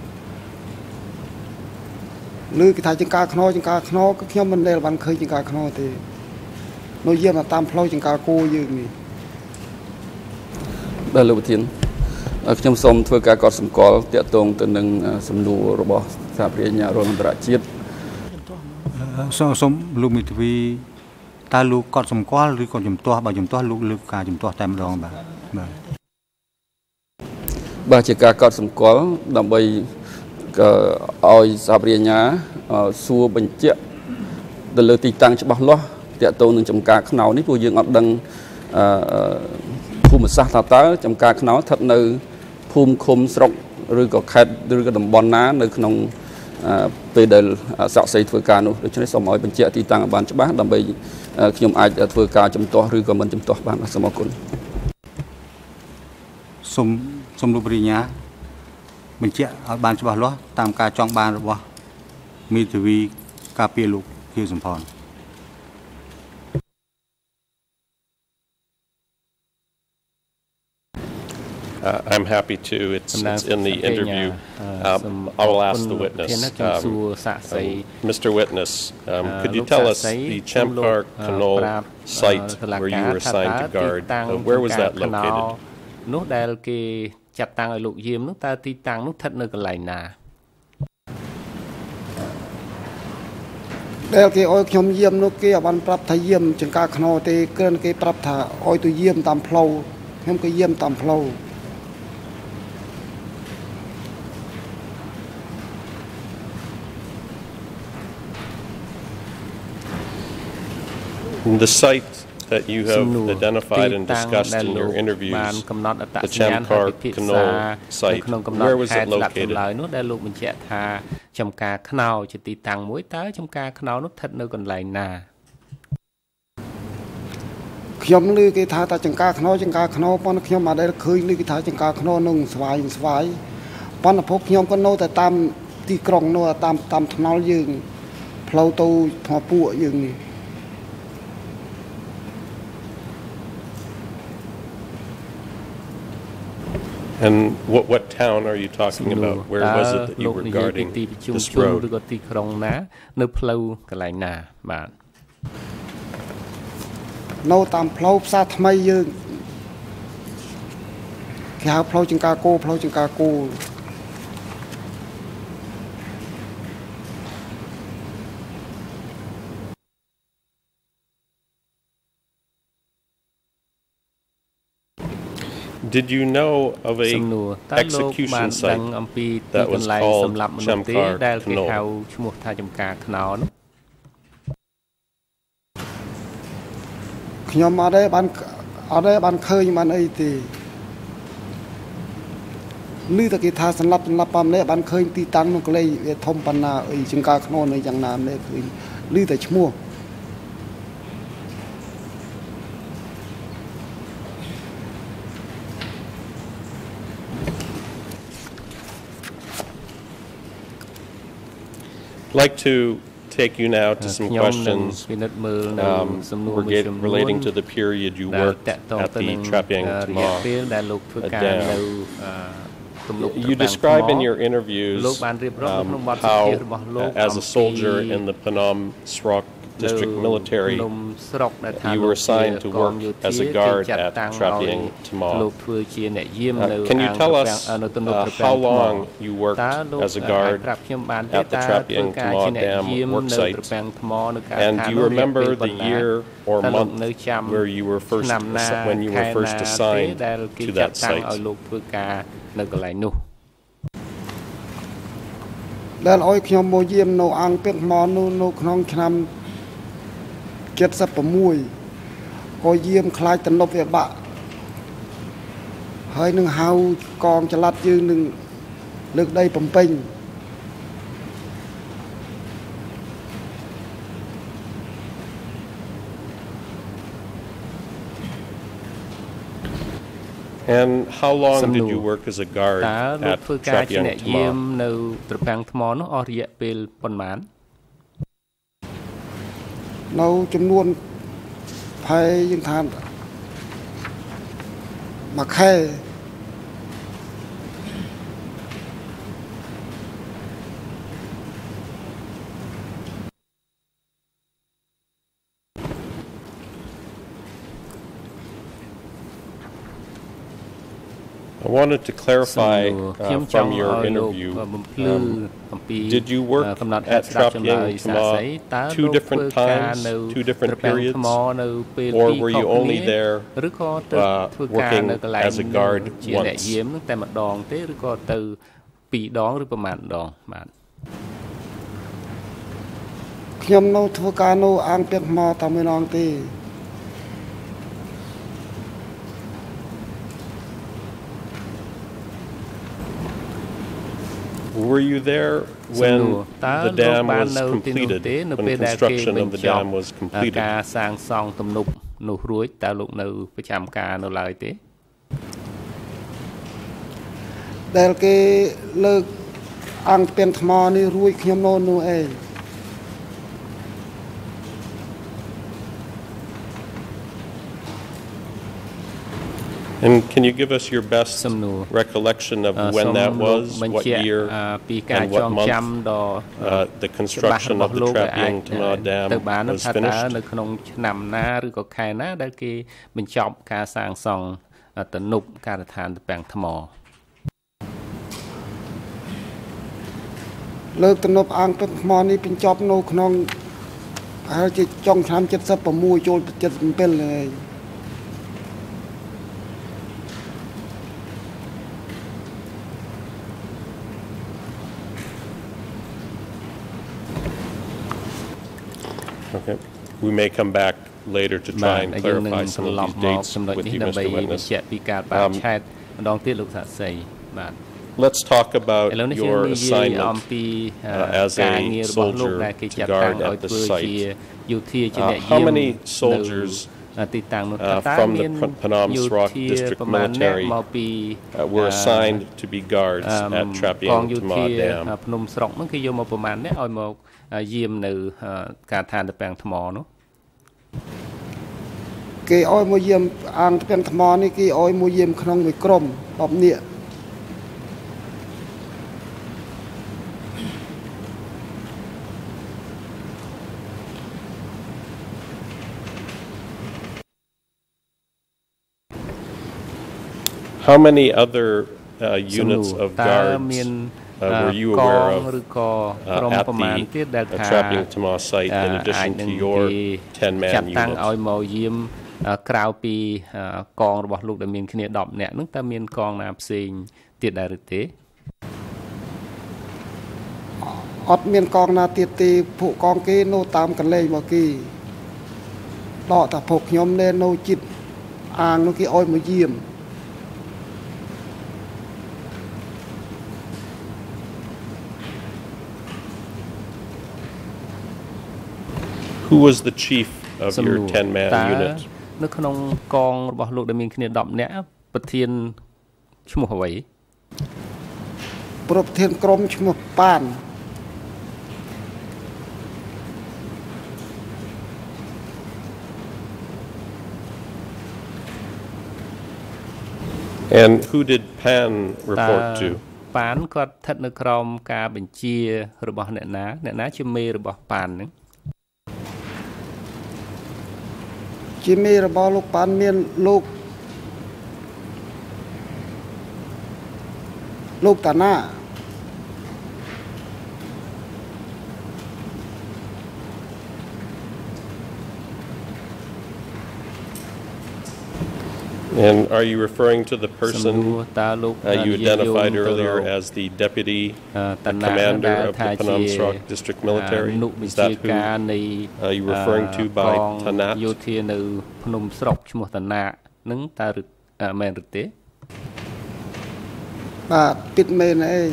លើគេថាចង្ការខ្នោគឺខ្ញុំមិនដែលបានឃើញចង្ការខ្នោទេនៅយាមតាមផ្លូវចង្ការគោយើងនេះបាទលោកប្រធានខ្ញុំសូមធ្វើការកត់សម្គាល់តាក់ទងទៅនឹងសំណួររបស់សហប្រញ្ញារដ្ឋអន្តរជាតិសូមលោកមីទ្វីតើលោកកត់សម្គាល់ឬក៏ជំទាស់បើជំទាស់លោកលើកការជំទាស់តែម្ដងបាទបាទជាការកត់សម្គាល់ដើម្បីឲ្យសហប្រញ្ញាសួរបញ្ជាក់ទៅលើទីតាំងច្បាស់លាស់តាក់ទងនឹងចំការខ្នោនេះព្រោះយើងអត់ដឹងភូមិសាស្ត្រថាតើចំការខ្នោស្ថិតនៅភូមិឃុំស្រុកឬក៏ខេត្តឬក៏តំបន់ណានៅក្នុងពេលដែលសាក់សីធ្វើការនោះដូច្នេះសូមឲ្យបញ្ជាក់ទីតាំងឲ្យបានច្បាស់ដើម្បីខ្ញុំអាចធ្វើការជំទាស់ឬក៏មិនជំទាស់បានសូមអរគុណសូមលោកប្រញ្ញាបញ្ជាក់ឲ្យបានច្បាស់លាស់តាមការចង់បានរបស់មីទ្វីការពារលោកខៀវសំផនប I'm happy to. It's in the interview. I will ask the witness. Mr. Witness, could you tell us the Chamkar Canal site where you were assigned to guard? Where was that located? នោះដែលគេចាត់តាំងឲ្យលោកយាមនោះតើទីតាំងនោះស្ថិតនៅកន្លែងណាដែលគេឲ្យខ្ញុំយាមនោះគេអត់បានប្រាប់ថាយាមចង្ការខ្នោទេគ្រាន់គេប្រាប់ថាឲ្យទៅយាមតាមផ្លូវខ្ញុំក៏យាមតាមផ្លូវ The site that you have identified and discussed in your interviews, the Chamkar Canal site, where was it located? នោះដែលលោកបញ្ជាក់ថាចំការខ្នោជាទីតាំងមួយតើចំការខ្នោនោះស្ថិតនៅកន្លែងណាខ្ញុំឮគេថាតែចង្ការខ្នោប៉ុន្តែខ្ញុំអត់ដែលឃើញឮគេថាចង្ការខ្នោនឹងស្វាយប៉ុន្តែពួកខ្ញុំក៏នៅតែតាមទីក្រុងនោះតាមថ្នល់យើងផ្លូវទៅថ្មពួកយើងនេះ And what town are you talking about? Where was it that you were guarding this road? ឬក៏ទីក្រុងណានៅផ្លូវកន្លែងណាបាទនៅតាមផ្លូវផ្សារថ្មីយើងគេហៅផ្លូវចង្ការគោ Did you know of a execution site that was called Chamkar Canal? ឈ្មោះថាចំការខ្នោនោះខ្ញុំអត់ទេបានឃើញបានអីទេឮតែគេថាសម្រាប់ប៉ាំនេះបានឃើញទីតាំងនោះកលេវាធំប៉ុណ្ណាអីចង្ការខ្នោនៅយ៉ាងណាមិនឃើញឮតែឈ្មោះ I'd like to take you now to some questions relating to the period you worked at the Trapeang Tmar Dam. You describe in your interviews how, as a soldier in the Phnom Srok District Military, you were assigned to work as a guard at Trapeang Tmar. Can you tell us how long you worked as a guard at the Trapeang Tmar Dam worksite, and do you remember the year or month where you were first assigned to that site? ដែលឲ្យខ្ញុំមកយាមនៅអង្គពេកថ្មនៅក្នុងឆ្នាំ 76 ក៏យាមខ្លាចតំណប់វាបាក់ហើយនឹងហៅកងចល័តយើងនឹងលើកដីបំពេញ And how long did you work as a guard at Trapeang Tmar? នៅត្រពាំងថ្មនោះអស់រយៈពេលប៉ុន្មាននៅចំនួនផែយើងថាមួយខែ I wanted to clarify from your interview, did you work at Trapeang Tmar 2 different times, 2 different periods, or were you only there working as a guard once? តែម្ដងទេឬក៏ទៅ 2 ដងឬប្រមាណដងបាទខ្ញុំនៅធ្វើការនៅអង្គពេកថ្មតែម្ដងទេ Were you there when the dam was completed, when construction of the dam was completed? ការសាងសង់ទំនប់នោះរួចតើលោកនៅប្រចាំការនៅឡើយទេដែលគេលើកអង្គពេកថ្មនេះរួចខ្ញុំនៅនោះឯង And And can you give us your best recollection of when that was, what year, and what month the construction of the Trapeang Tamar Dam was finished? នៅក្នុងឆ្នាំណាឬក៏ខែណាដែលគេបញ្ចប់ការសាងសង់ទំនប់ការដ្ឋានតាពាំងថ្មលើកទំនប់អាងទឹកថ្មនេះបញ្ចប់នៅក្នុងហើយជាចុងឆ្នាំ76ចូល77ហើយ Okay. We may come back later to try and clarify some of these dates with you, Mr. Witness. Let's talk about your assignment as a soldier to guard at the site. How many soldiers from the Phnom Srok District Military were assigned to be guards at Trapeang Tamar Dam? យាមនៅការដ្ឋានតាពាំងថ្មនោះគេឲ្យមកយាមអាងតាពាំងថ្មនេះគេឲ្យមកយាមក្នុងមួយក្រុម10នាក់ How many other units of guards were you aware of at the Trapeang Tamar site in addition to your 10-man unit? ឲ្យមកយាមក្រៅពីកងរបស់លោកដែលមានគ្នា10នាក់ហ្នឹងតើមានកងណាផ្សេងទៀតដែរឬទេអត់មានកងណាទៀតទេពួកកងគេនៅតាមកន្លែងរបស់គេដកតែពួកខ្ញុំនៅចិត្តអាងនោះគេឲ្យមកយាម Who was the chief of your 10-man unit? នៅក្នុងកងរបស់លោកដែលមានគ្នា10នាក់ប្រធានឈ្មោះអ្វីប្រធានក្រុមឈ្មោះប៉ាន And who did Pan report to? ប៉ានគាត់ស្ថិតនៅក្រោមការបញ្ជារបស់អ្នកណាជាមេរបស់ប៉ានហ្នឹង ជាមេរបស់លោកប៉ានមានលោកតាណា And are you referring to the person you identified earlier as the deputy commander of the Phnom Srok District Military? Is that who are you referring to by Tanat? យោធានៅភ្នំស្រុកឈ្មោះតាណានឹងតើមែនឬទេបាទពិតមែនឯង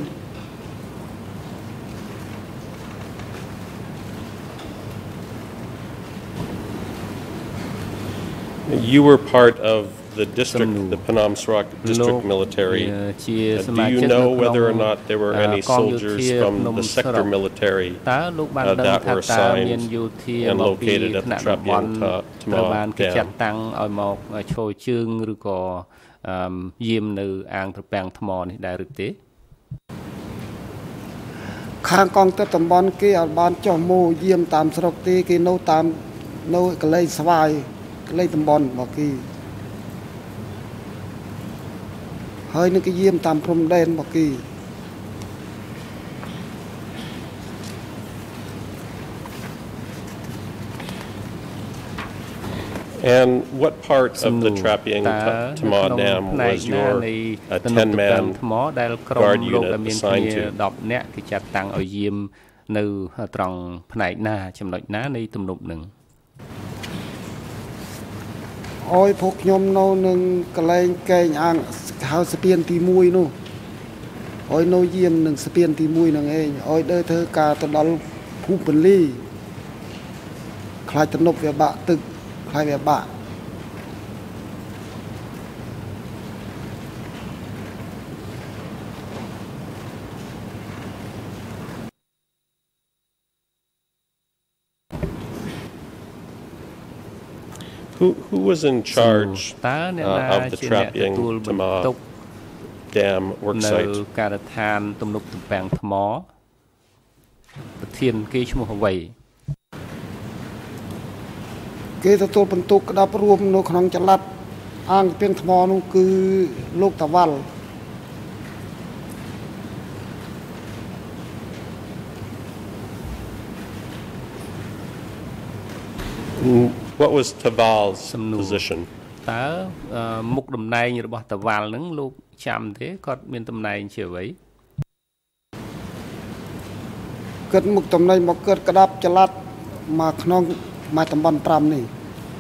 You were part of the district, the Phnom Srok District Military. Do you know whether or not there were any soldiers from the sector military that were assigned and located at the Trapeang Tamar Dam? ខាងកងទ័ពតំបន់គេអត់បានចុះមកយាមតាមស្រុកទេគេនៅតាមនៅកន្លែងស្វាយកន្លែងតំបន់របស់គេហើយនឹងគេយាមតាមព្រំដែនរបស់គេ And what part of the Trapeang Tamar Dam was your 10-man guard unit assigned to? 10 នាក់គេចាត់តាំងឲ្យយាមនៅត្រង់ផ្នែកណាចំណុចណានៃទំនប់នឹងអោយពួកខ្ញុំនៅនឹងកន្លែងកែងអាងហៅស្ពានទី1នោះអោយនៅយាមនឹងស្ពានទី1នឹងឯងអោយដើរធ្វើការទៅដល់ភូមិពលីខ្លាចទំនប់វាបាក់ទឹក Who was in charge of the Trapiang Tama Dam work site? ការដ្ឋានទំនប់ទំពាំងថ្មប្រធានគេឈ្មោះអ្វីគេទទួលបន្ទុកក្តាប់រួមនៅក្នុងចល័តអាងពាំងថ្មនោះគឺលោកតាវ៉ាល់ What was Taval's position? តើមុខតំណែងរបស់តាវ៉ាល់នឹងលោកចាំទេគាត់មានតំណែងជាអ្វីគាត់មុខតំណែងមកគាត់ក្តាប់ចល័តមកក្នុងមកតំបន់5នេះ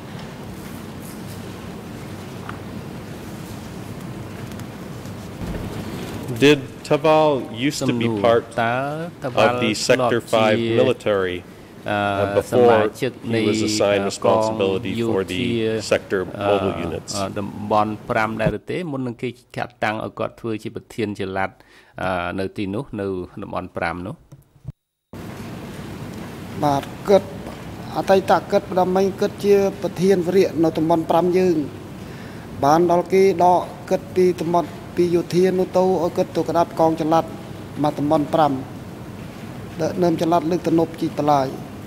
Did Taval used to be part of the Sector 5 military before he was assigned responsibility for the sector mobile units? តំបន់5ដែរទេមុននឹងគេកាត់តាំងឲ្យគាត់ធ្វើជាប្រធានចល័តនៅទីនោះនៅតំបន់5នោះបាទគាត់អតីតគាត់ប្រដៅគាត់ជាប្រធានវរៈនៅតំបន់5យើងបានដល់គេដកគាត់ពីតំបន់ពីយោធានោះទៅឲ្យគាត់ទៅក្តាប់កងចល័តមកតំបន់5ដឹកនាំចល័តលើកទំនប់ជីបឡាយ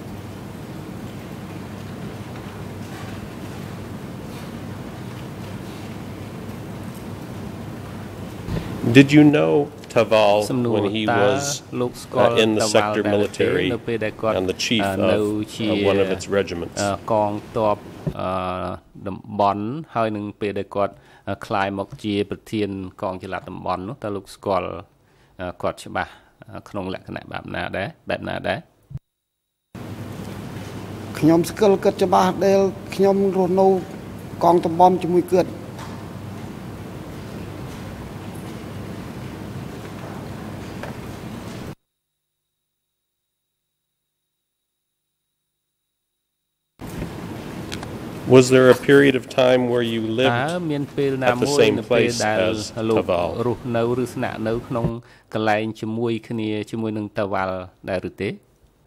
Did you know Taval when he was in the sector military and the chief of one of its regiments? កងទ័ពតំបន់ហើយនឹងពេលដែលគាត់คลายមកជាប្រធានកងចល័តតំបន់នោះតើលោកស្គាល់គាត់ច្បាស់ក្នុងលក្ខណៈបែបណាដែរខ្ញុំស្គាល់គាត់ច្បាស់ដែលខ្ញុំរស់នៅកងតំបន់ជាមួយគាត់ Was there a period of time where you lived at the same place as Taval? រស់នៅឬស្នាក់នៅក្នុងកន្លែងជាមួយគ្នាជាមួយនឹងតាវ៉ាល់ដែរឬទេ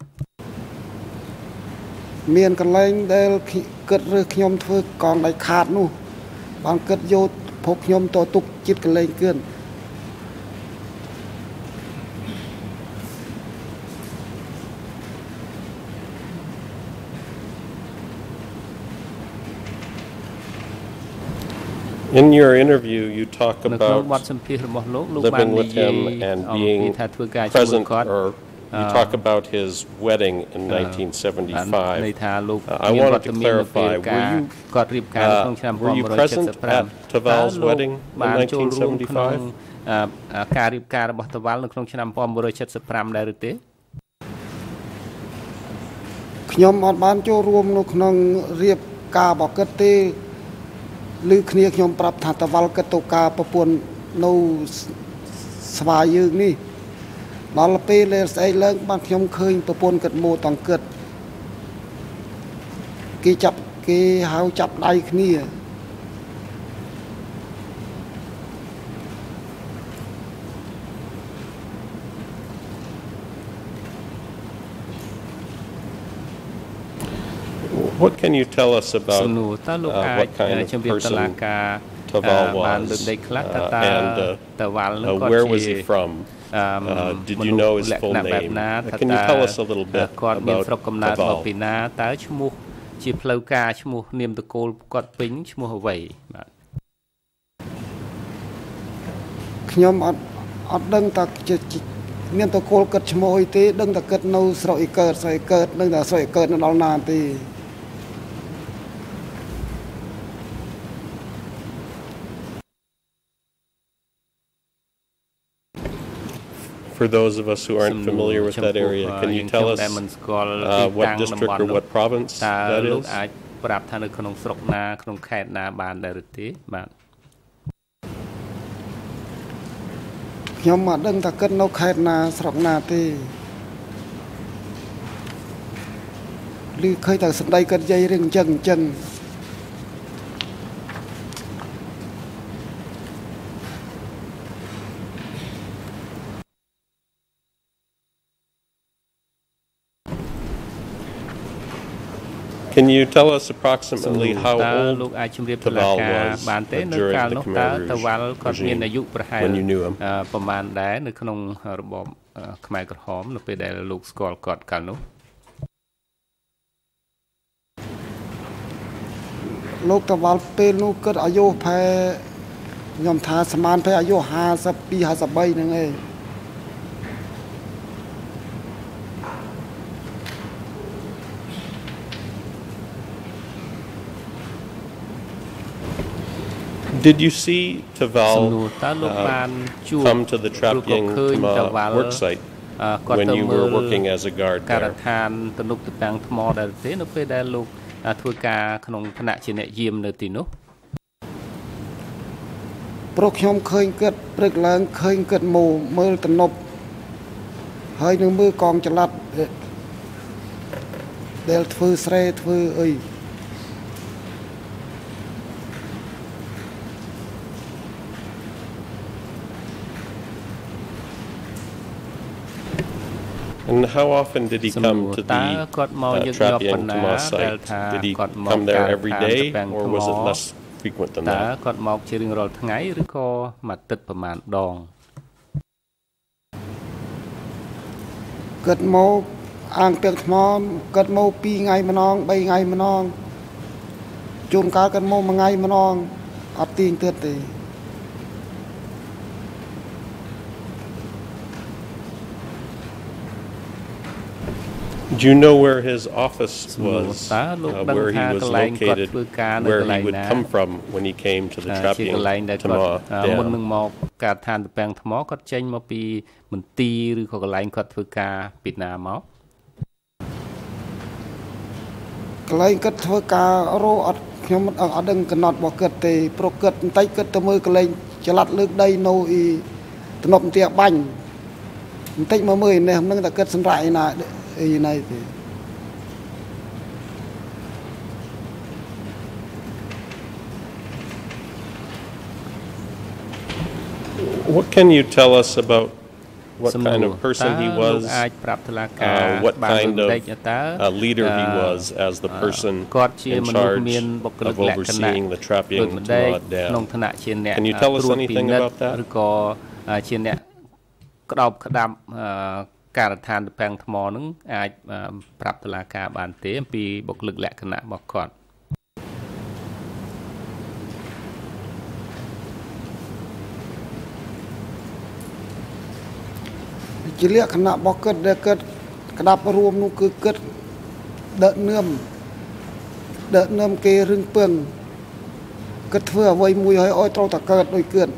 មានកន្លែងដែលគិតរើសខ្ញុំធ្វើកងដៃខាតនោះបានគិតយកភពខ្ញុំទៅទុកចិត្តកន្លែងគឿន In your interview, you talk about living with him and being present, or you talk about his wedding in 1975. I wanted to clarify, were you present at Taval's wedding in 1975? ការរៀបការរបស់តាវ៉ាល់នៅក្នុងឆ្នាំ1975ដែរឬទេខ្ញុំអត់បានចូលរួមនៅក្នុងរៀបការរបស់គាត់ទេ ឮគ្នាខ្ញុំប្រាប់ថាតាវ៉ាល់គាត់ទៅការប្រពន្ធនៅស្វាយយើងនេះដល់ពេលលេស្អីឡើងបានខ្ញុំឃើញប្រពន្ធគាត់មកតង់គាត់គេហៅចាប់ដៃគ្នា What can you tell us about what kind of person Taval was and where was he from? Did you know his full name? Can you tell us a little bit about Taval? តើឈ្មោះជាផ្លូវការឈ្មោះនាមតកូលគាត់ពេញឈ្មោះអ្វីបាទខ្ញុំអត់ដឹងថានាមតកូលគាត់ឈ្មោះអីទេដឹងតែគាត់នៅស្រុកអ៊ីកើតនឹងតែស្រុកអ៊ីកើតនៅដល់ណាទេ For those of us who aren't familiar with that area, can you tell us what district or what province that is? អាចប្រាប់ថានៅក្នុងស្រុកណាក្នុងខេត្តណាបានដែរឬទេបាទខ្ញុំអត់ដឹងថាគាត់នៅខេត្តណាស្រុកណាទេឮឃើញតែសម្ដីគាត់និយាយរឿងអញ្ចឹង Can Can you tell us approximately how old Taval was during the Khmer Rouge when you knew him? ប្រហែលដែរនៅក្នុងរបបខ្មែរក្រហមនៅពេលដែលលោកស្គាល់គាត់កាលនោះលោកតាវ៉ាល់ពេលនោះគាត់អាយុប្រហែលខ្ញុំថាស្មានទៅអាយុ52 53ហ្នឹងឯង Did you see Taval come to the Trap Ying Tama work site when you were working as a guard there? ធ្វើការក្នុងឋានៈជាអ្នកយាមនៅទីនោះព្រោះខ្ញុំឃើញគាត់ព្រឹកឡើងឃើញគាត់មើលតំណប់ហើយនឹងមើលកងចល័តដែលធ្វើស្រែធ្វើអី And how often did he come to the Trap Ying Tama site? Did he come there every day, or was it less frequent than that? គាត់មកជារៀងរាល់ថ្ងៃឬក៏មួយទឹកប្រហែលដងគាត់មកអាងទឹកថ្មគាត់មក2ថ្ងៃម្ដង3ថ្ងៃម្ដងជួនកាលគាត់មកមួយថ្ងៃម្ដងអត់ទៀងទៀតទេ Do you know where his office was, where he was located, where he would come from when he came to the Trap Ying Tama dam? មុននឹងមកការដ្ឋានតពាំងថ្មគាត់ចេញមកពីមន្ទីរឬក៏កន្លែងគាត់ធ្វើការពីណាមកកន្លែងគាត់ធ្វើការរោអត់ខ្ញុំអត់ដឹងកំណត់របស់គាត់ទេព្រោះគាត់បន្តិចគាត់ទៅមើលកន្លែងចល័តលើកដីនៅតំណប់ផ្ទះបាញ់បន្តិចមកមើលនេះហ្នឹងតែគាត់សម្រាប់ឯណា What can you tell us about what kind of person he was, what kind of leader he was as the person in charge of overseeing the Trap Ying Tama dam? Can you tell us anything about that? ការដ្ឋានតពាំងថ្មនឹងអាចប្រាប់តុលាការបានទេអំពីបុគ្គលិកលក្ខណៈរបស់គាត់ជាលក្ខណៈរបស់គាត់ដែលគាត់ក្តាប់រួមនោះគឺគាត់ដឹកនាំគេរឹងពឹងគាត់ធ្វើអ្វីមួយឲ្យត្រូវតែកើតដោយគាត់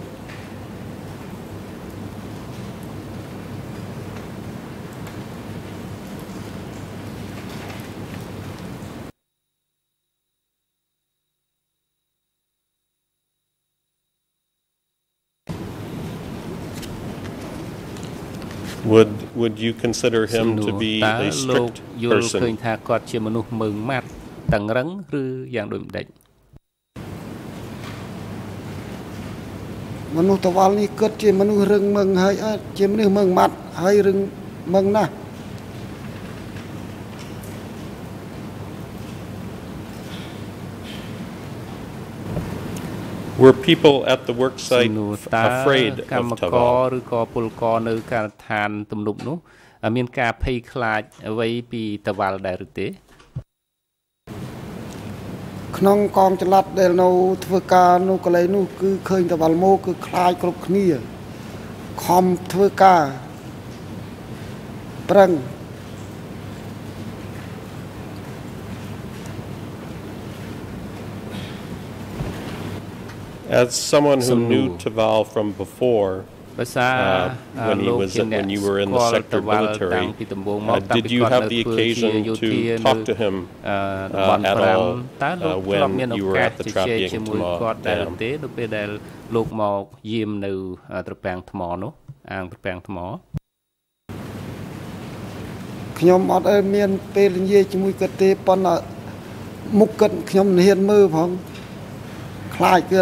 Would you consider him to be a strict person? ឃើញថាគាត់ជាមនុស្សមើងម៉ាត់តឹងរឹងឬយ៉ាងដូចម្ដេចមនុស្សតវ៉ាល់នេះគាត់ជាមនុស្សរឹងម៉ឹងហើយជាមនុស្សមើងម៉ាត់ហើយរឹងម៉ឹងណាស់ Were people at the work site afraid of Taval? ឬក៏ពលករនៅការដ្ឋានទំនប់នោះមានការភ័យខ្លាចអ្វីពីតាវ៉ាល់ដែរឬទេក្នុងកងចល័តដែលនៅធ្វើការនៅកន្លែងនោះគឺឃើញតាវ៉ាល់មកគឺខ្លាចគ្រប់គ្នាខំធ្វើការប្រឹង As someone who knew Taval from before, when you were in the sector military, did you have the occasion to talk to him at all when you were at the Trap Ying Tama dam? ពេលដែលលោកមកយាមនៅត្រពាំងថ្មនោះអាងត្រពាំងថ្មខ្ញុំអត់មានពេលនិយាយជាមួយគាត់ទេប៉ុន្តែមុខគាត់ខ្ញុំហ៊ានមើលផងខ្លាចគាត់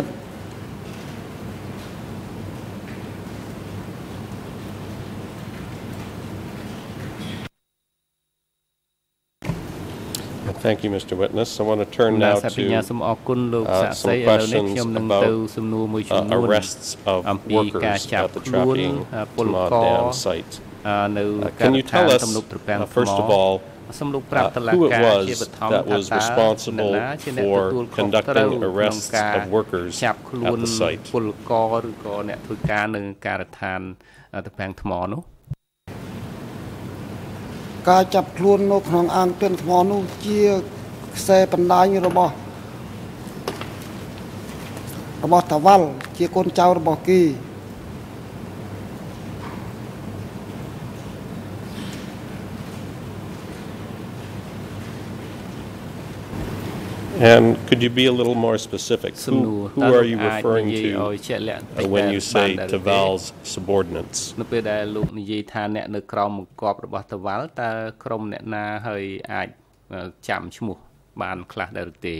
Thank Thank you, Mr. Witness. I want to turn now to some questions about arrests of workers at the Trapping Tamad Dam site. Can you tell us, first of all, who it was that was responsible for conducting arrests of workers at the site? ការចាប់ខ្លួននៅក្នុងអាងទិនថ្មនោះជាខ្សែបណ្ដាញរបស់តាវ៉ាល់ជាកូនចៅរបស់គេ And could you be a little more specific? Who are you referring to when you say Taval's subordinates? នៅពេលដែលលោកនិយាយថាអ្នកនៅក្រោមបង្គាប់របស់តាវ៉ាល់តើក្រុមអ្នកណាហើយអាចចាំឈ្មោះបានខ្លះដែរឬទេ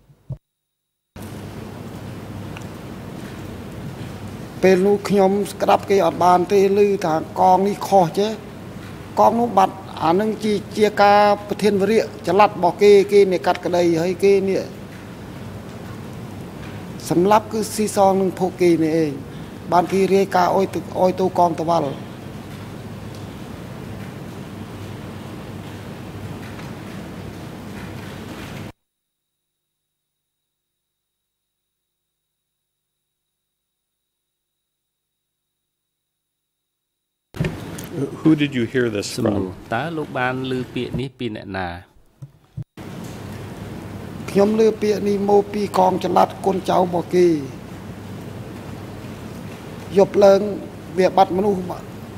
ពេលនោះខ្ញុំស្ក្រាប់គេអត់បានទេឮថាកងនេះខុសចេះកងនោះបាត់ អានឹងជាការប្រធានវរៈចល័តរបស់គេនេះកាត់ក្តីហើយគេនេះសម្រាប់គឺស៊ីសងនឹងភោគគេនេះឯងបានគេរាយការណ៍អុយទៅកងតវ៉ាល់ Who did you hear this from? តើលោកបានឮពាក្យនេះពីអ្នកណាខ្ញុំឮពាក្យនេះមកពីកងចល័តកូនចៅរបស់គេយប់ឡើងវាបាត់មនុស្ស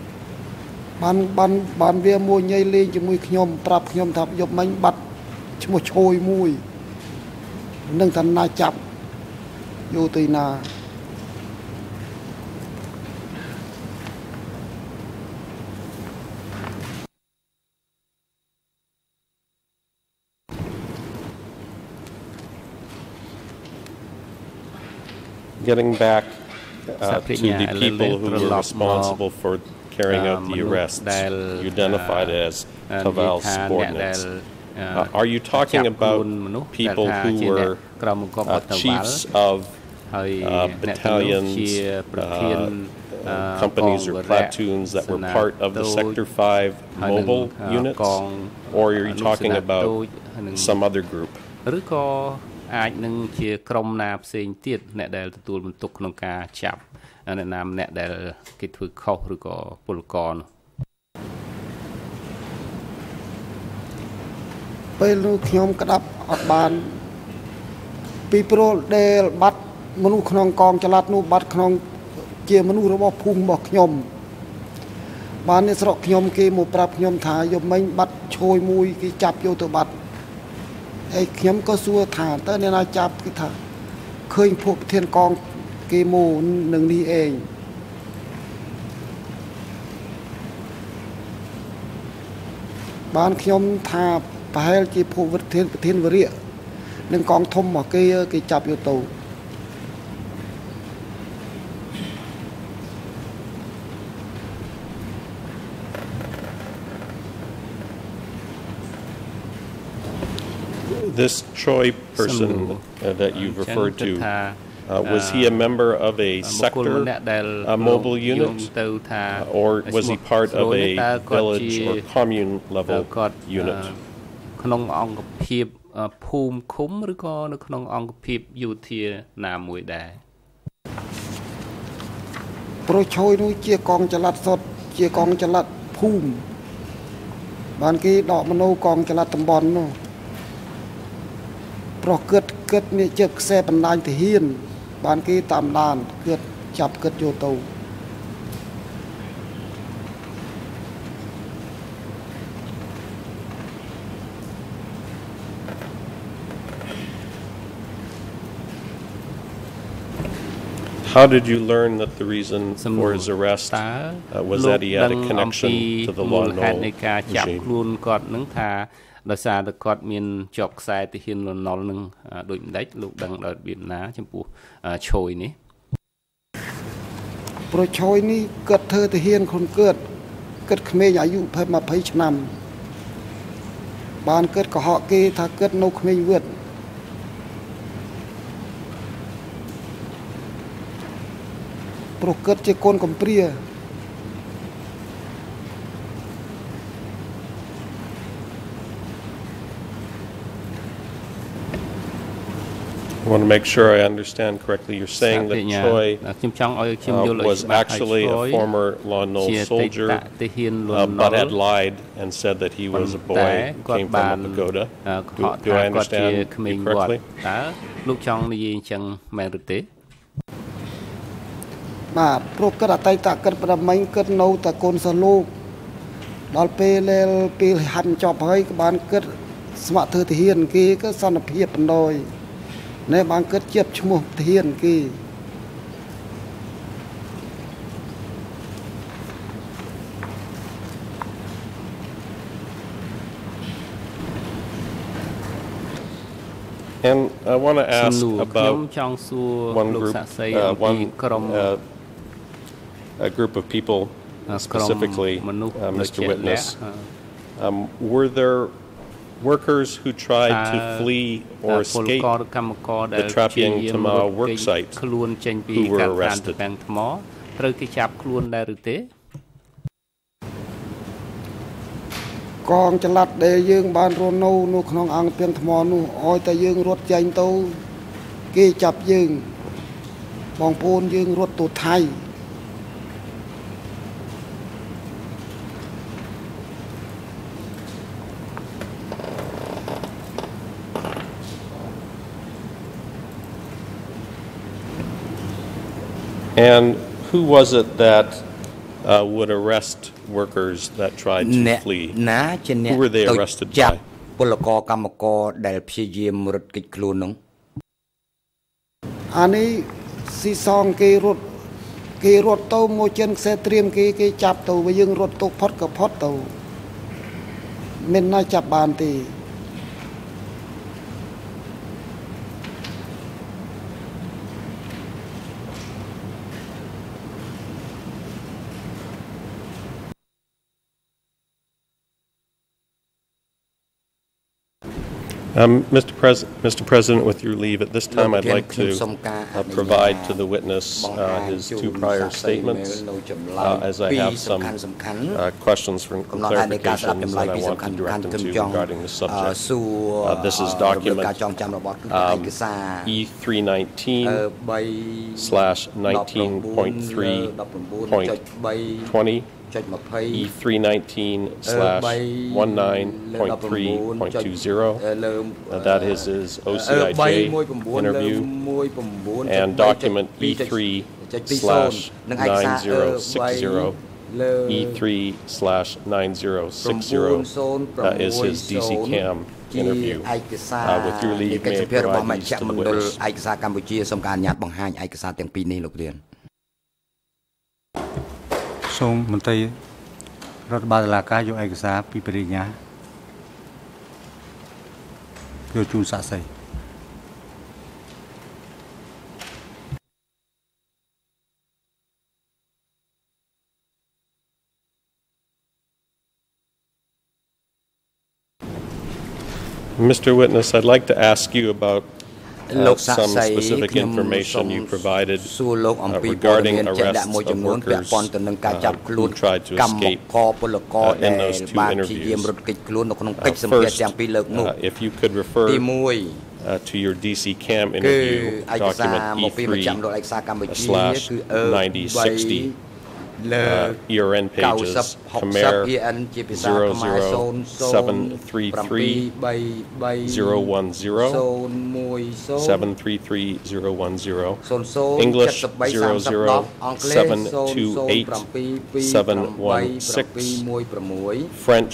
បានវាមួយញ៉ៃលេងជាមួយខ្ញុំប្រាប់ខ្ញុំថាយប់មិញបាត់ឈ្មោះឈួយមួយនឹងថាណាចាប់យកទៅណា Getting back to the people who were responsible for carrying out the arrests, you identified as Taval's subordinates. Are you talking about people who were chiefs of battalions, companies or platoons that were part of the Sector 5 mobile units? Or are you talking about some other group? អាចនឹងជាក្រុមណាផ្សេងទៀតអ្នកដែលទទួលបន្ទុកក្នុងការចាប់អ្នកណាម្នាក់ដែលគេធ្វើខុសឬក៏ពលករនោះពេលនោះខ្ញុំក្តាប់អត់បានពីព្រោះដែលបាត់មនុស្សក្នុងកងចល័តនោះបាត់ក្នុងជាមនុស្សរបស់ភូមិរបស់ខ្ញុំបានអ្នកស្រុកខ្ញុំគេមកប្រាប់ខ្ញុំថាយប់មិញបាត់ឈួយមួយគេចាប់យកទៅបាត់ ហើយខ្ញុំក៏សួរថាតើអ្នកណាចាប់គេថាឃើញភពប្រធានកងគេមកនឹងនេះឯងបានខ្ញុំថាប្រហែលជាភពប្រធានវរៈនឹងកងធំរបស់គេចាប់យកទៅ This Choi person that you've referred to, was he a member of a sector mobile unit, or was he part of a village or commune level unit? ក្នុងអង្គភាពភូមិឃុំឬក៏នៅក្នុងអង្គភាពយោធាណាមួយដែរប្រុសឈយនោះជាកងចល័តសុទ្ធជាកងចល័តភូមិបានគេដកមនុស្សកងចល័តតំបន់នោះ ប្រគិតគិតនេះជាខ្សែបណ្ដាញទាហានបានគេតាមដានគិតចាប់គិតយកទៅ How did you learn that the reason for his arrest was that he had a connection to the Lon Nol regime? ដោយសារតែគាត់មានជាប់ខ្សែទាហានលន់នល់នឹងដូចម្ដេចលោកដឹងដល់របៀបណាចំពោះឈយនេះប្រឈយនេះគាត់ធ្វើទាហានខ្លួនគាត់ក្មេងអាយុ20ឆ្នាំបបានគិតកុហកគេថាគិតនៅក្មេងវឹកព្រោះគិតជាកូនកំព្រា I want to make sure I understand correctly. You're saying that Choi was actually a former Lon Nol soldier, but had lied and said that he was a boy who came from a pagoda. Do I understand you correctly? បាទព្រោះគាត់អតីតគាត់ប្រមាញ់គាត់នៅតែកូនសិស្សលោកដល់ពេលហាត់ចប់ហើយក៏បានគាត់ស្ម័គ្រធ្វើទាហានគេក៏សន្តិភាពបណ្ដោយ ណែបានគិតជាប់ឈ្មោះទាហានគេ And I want to ask about one group, a group of people, specifically Mr. Witness. Were there workers who tried to flee or escape the Trapiang Tama work site who were arrested? កងចល័តដែលយើងបានរស់នៅក្នុងអង្គពាំងថ្មនោះឲ្យតែយើងរត់ចេញទៅគេចាប់យើងបងប្អូនយើងរត់ទៅថៃ And who was it that would arrest workers that tried to flee? Who were they arrested by? ពលករកម្មករដែលព្យាយាមរត់គេចខ្លួននោះអានេះស៊ីសងគេរត់ទៅមកចិនខ្សែត្រៀមគេចាប់ទៅបើយើងរត់ទៅផុតក៏ផុតទៅមិនណាចាប់បានទេ Mr. President, with your leave, at this time I'd like to provide to the witness his two prior statements, as I have some questions for clarifications that I want to direct him to regarding the subject. This is document E319/19.3.20. E319/19.3.20. That is his OCIJ interview, and document E3/9060. E3/9060 is his DC Cam interview. With your leave, may I provide these to the witness? សូមមន្ត្រីរដ្ឋបាលតុលាការយកឯកសារពីបរិញ្ញាយកជូនសាក្សី Mr. Witness, I'd like to ask you about some specific information you provided regarding arrests of workers who tried to escape in those two interviews. First, if you could refer to your DC Cam interview, document E3/9060, ERN pages, Khmer 00733-010, 733-010, English 00728-716, French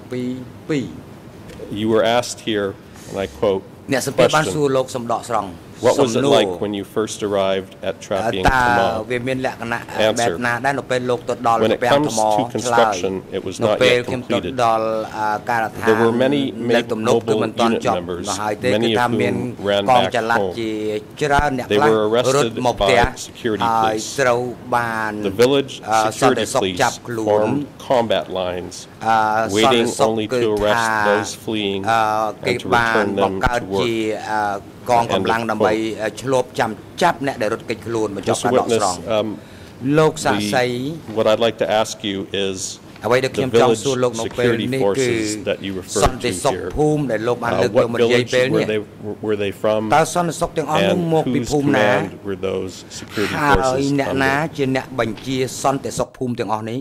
0112-3672. You were asked here, and I quote, question, What was it like when you first arrived at Trapeang Tamar? Answer. When it comes to construction, it was not yet completed. There were many mobile unit members, many of whom ran back home. They were arrested by security police. The village security police formed combat lines, waiting only to arrest those fleeing and to return them to work. កងកម្លាំងដើម្បីឆ្លប់ចាប់អ្នកដែលរត់គេចខ្លួនមកចាប់ការដកស្រង់លោកសាក់សី What I'd like to ask you is អ្វីដែលខ្ញុំចង់សួរលោកនៅពេលនេះគឺសន្តិសុខភូមិដែលលោកបានលើកយកមកនិយាយពេលនេះតើសន្តិសុខទាំងអស់នោះមកពីភូមិណាហើយអ្នកណាជាអ្នកបញ្ជាសន្តិសុខភូមិទាំងអស់នេះ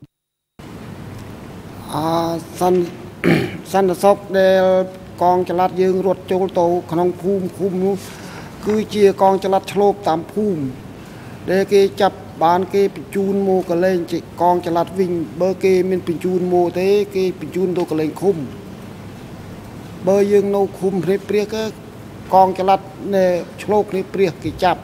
សន្តិសុខដែលកងចល័តយើងរត់ចូលទៅក្នុងភូមិនោះគឺជាកងចល័តឆ្លប់តាមភូមិដែលគេចាប់បានគេបញ្ជូនមកកន្លែងកងចល័តវិញបើគេមានបញ្ជូនមកទេគេបញ្ជូនទៅកន្លែងឃុំបើយើងនៅឃុំព្រះព្រាសក៏កងចល័តនៅឆ្លប់ព្រះព្រាសគេចាប់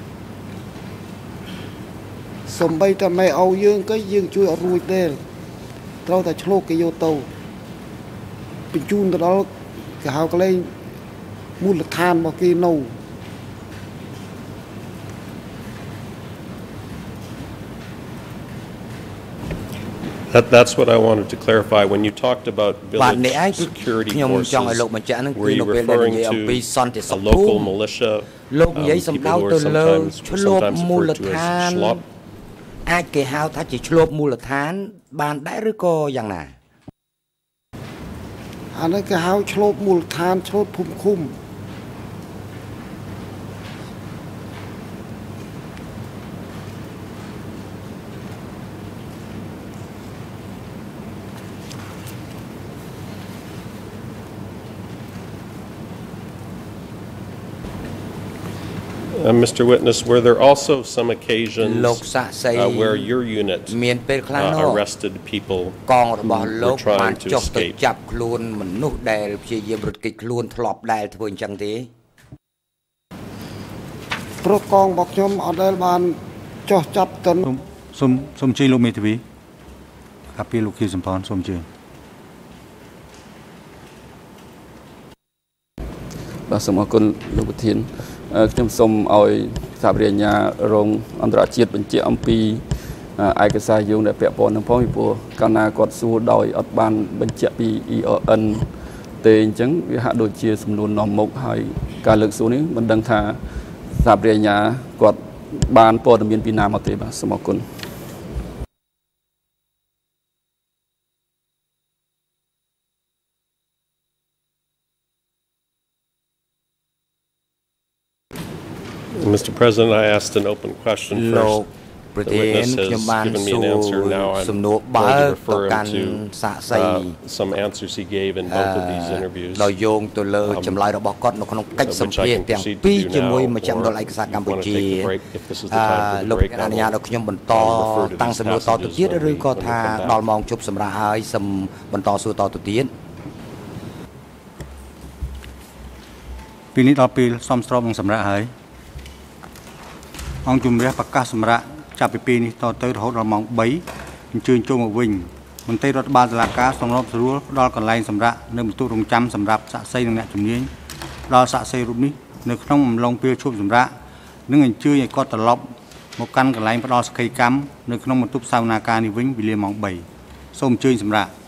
សំបីតែមិនឲ្យយើងក៏យើងជួយអត់រួចដែរត្រូវតែឆ្លប់គេយកទៅបញ្ជូនទៅដល់គេហៅកន្លែងមូលដ្ឋានរបស់គេនៅ That's what I wanted to clarify. When you talked about village security forces, were you referring to a local militia, people who are sometimes referred to as SHLOP? អាចគេហៅថាជាឆ្លប់មូលដ្ឋានបានដែរឬក៏យ៉ាងណា អានេះគេហៅឆ្លប់មូលដ្ឋានឆ្លប់ភូមិឃុំ Mr. Witness, were there also some occasions where your unit arrested people who were trying to escape? ចាប់ខ្លួនមនុស្សដែលព្យាយាមរត់គេចខ្លួនធ្លាប់ដែលធ្វើអញ្ចឹងទេព្រោះកងរបស់ខ្ញុំអត់ដែលបានចោះចាប់ទៅសូមជឿលោកមេធាវីកាពីលោកខៀវសំផនសូមជឿបាទសូមអរគុណលោកប្រធាន ខ្ញុំសូមឲ្យសាប្រញ្ញារងអន្តរជាតិបញ្ជាក់អំពីឯកសារយោងដែលពាក់ព័ន្ធនឹងផងពីព្រោះកាលណាគាត់សួរដោយអត់បានបញ្ជាក់ពី ERN ទេអញ្ចឹងវាហាក់ដូចជាសំណួរនាំមុខហើយការលើកសួរនេះមិនដឹងថាសាប្រញ្ញាគាត់បានព័ត៌មានពីណាមកទេបាទសូមអរគុណ Mr. President, I asked an open question first. The witness has given me an answer. Now I'm going to refer him to some answers he gave in both of these interviews, which I can proceed to do now, or if you want to take a break, if this is the time for the break, I will refer to these passages when we come back. ពីនេះដល់ពេលសំស្របនឹងសម្រាប់ហើយអង្គជំរះប្រកាសសម្រាប់ចាប់ពីពេលនេះតទៅរហូតដល់ម៉ោង 3 អញ្ជើញចូលមកវិញមន្ត្រីរដ្ឋបាលតុលាការសម្របស្រួលផ្ដល់កន្លែងសម្រាប់នៅបន្ទប់រងចាំសម្រាប់សាក្សីនិងអ្នកជំនាញដល់សាក្សីរូបនេះនៅក្នុងអំឡុងពេលឈប់សម្រាកនិងអញ្ជើញឲ្យគាត់ត្រឡប់មកកាន់កន្លែងផ្ដល់សក្ខីកម្មនៅក្នុងបន្ទប់សាវនាការនេះវិញវេលាម៉ោង 3 សូមអញ្ជើញសម្រាប់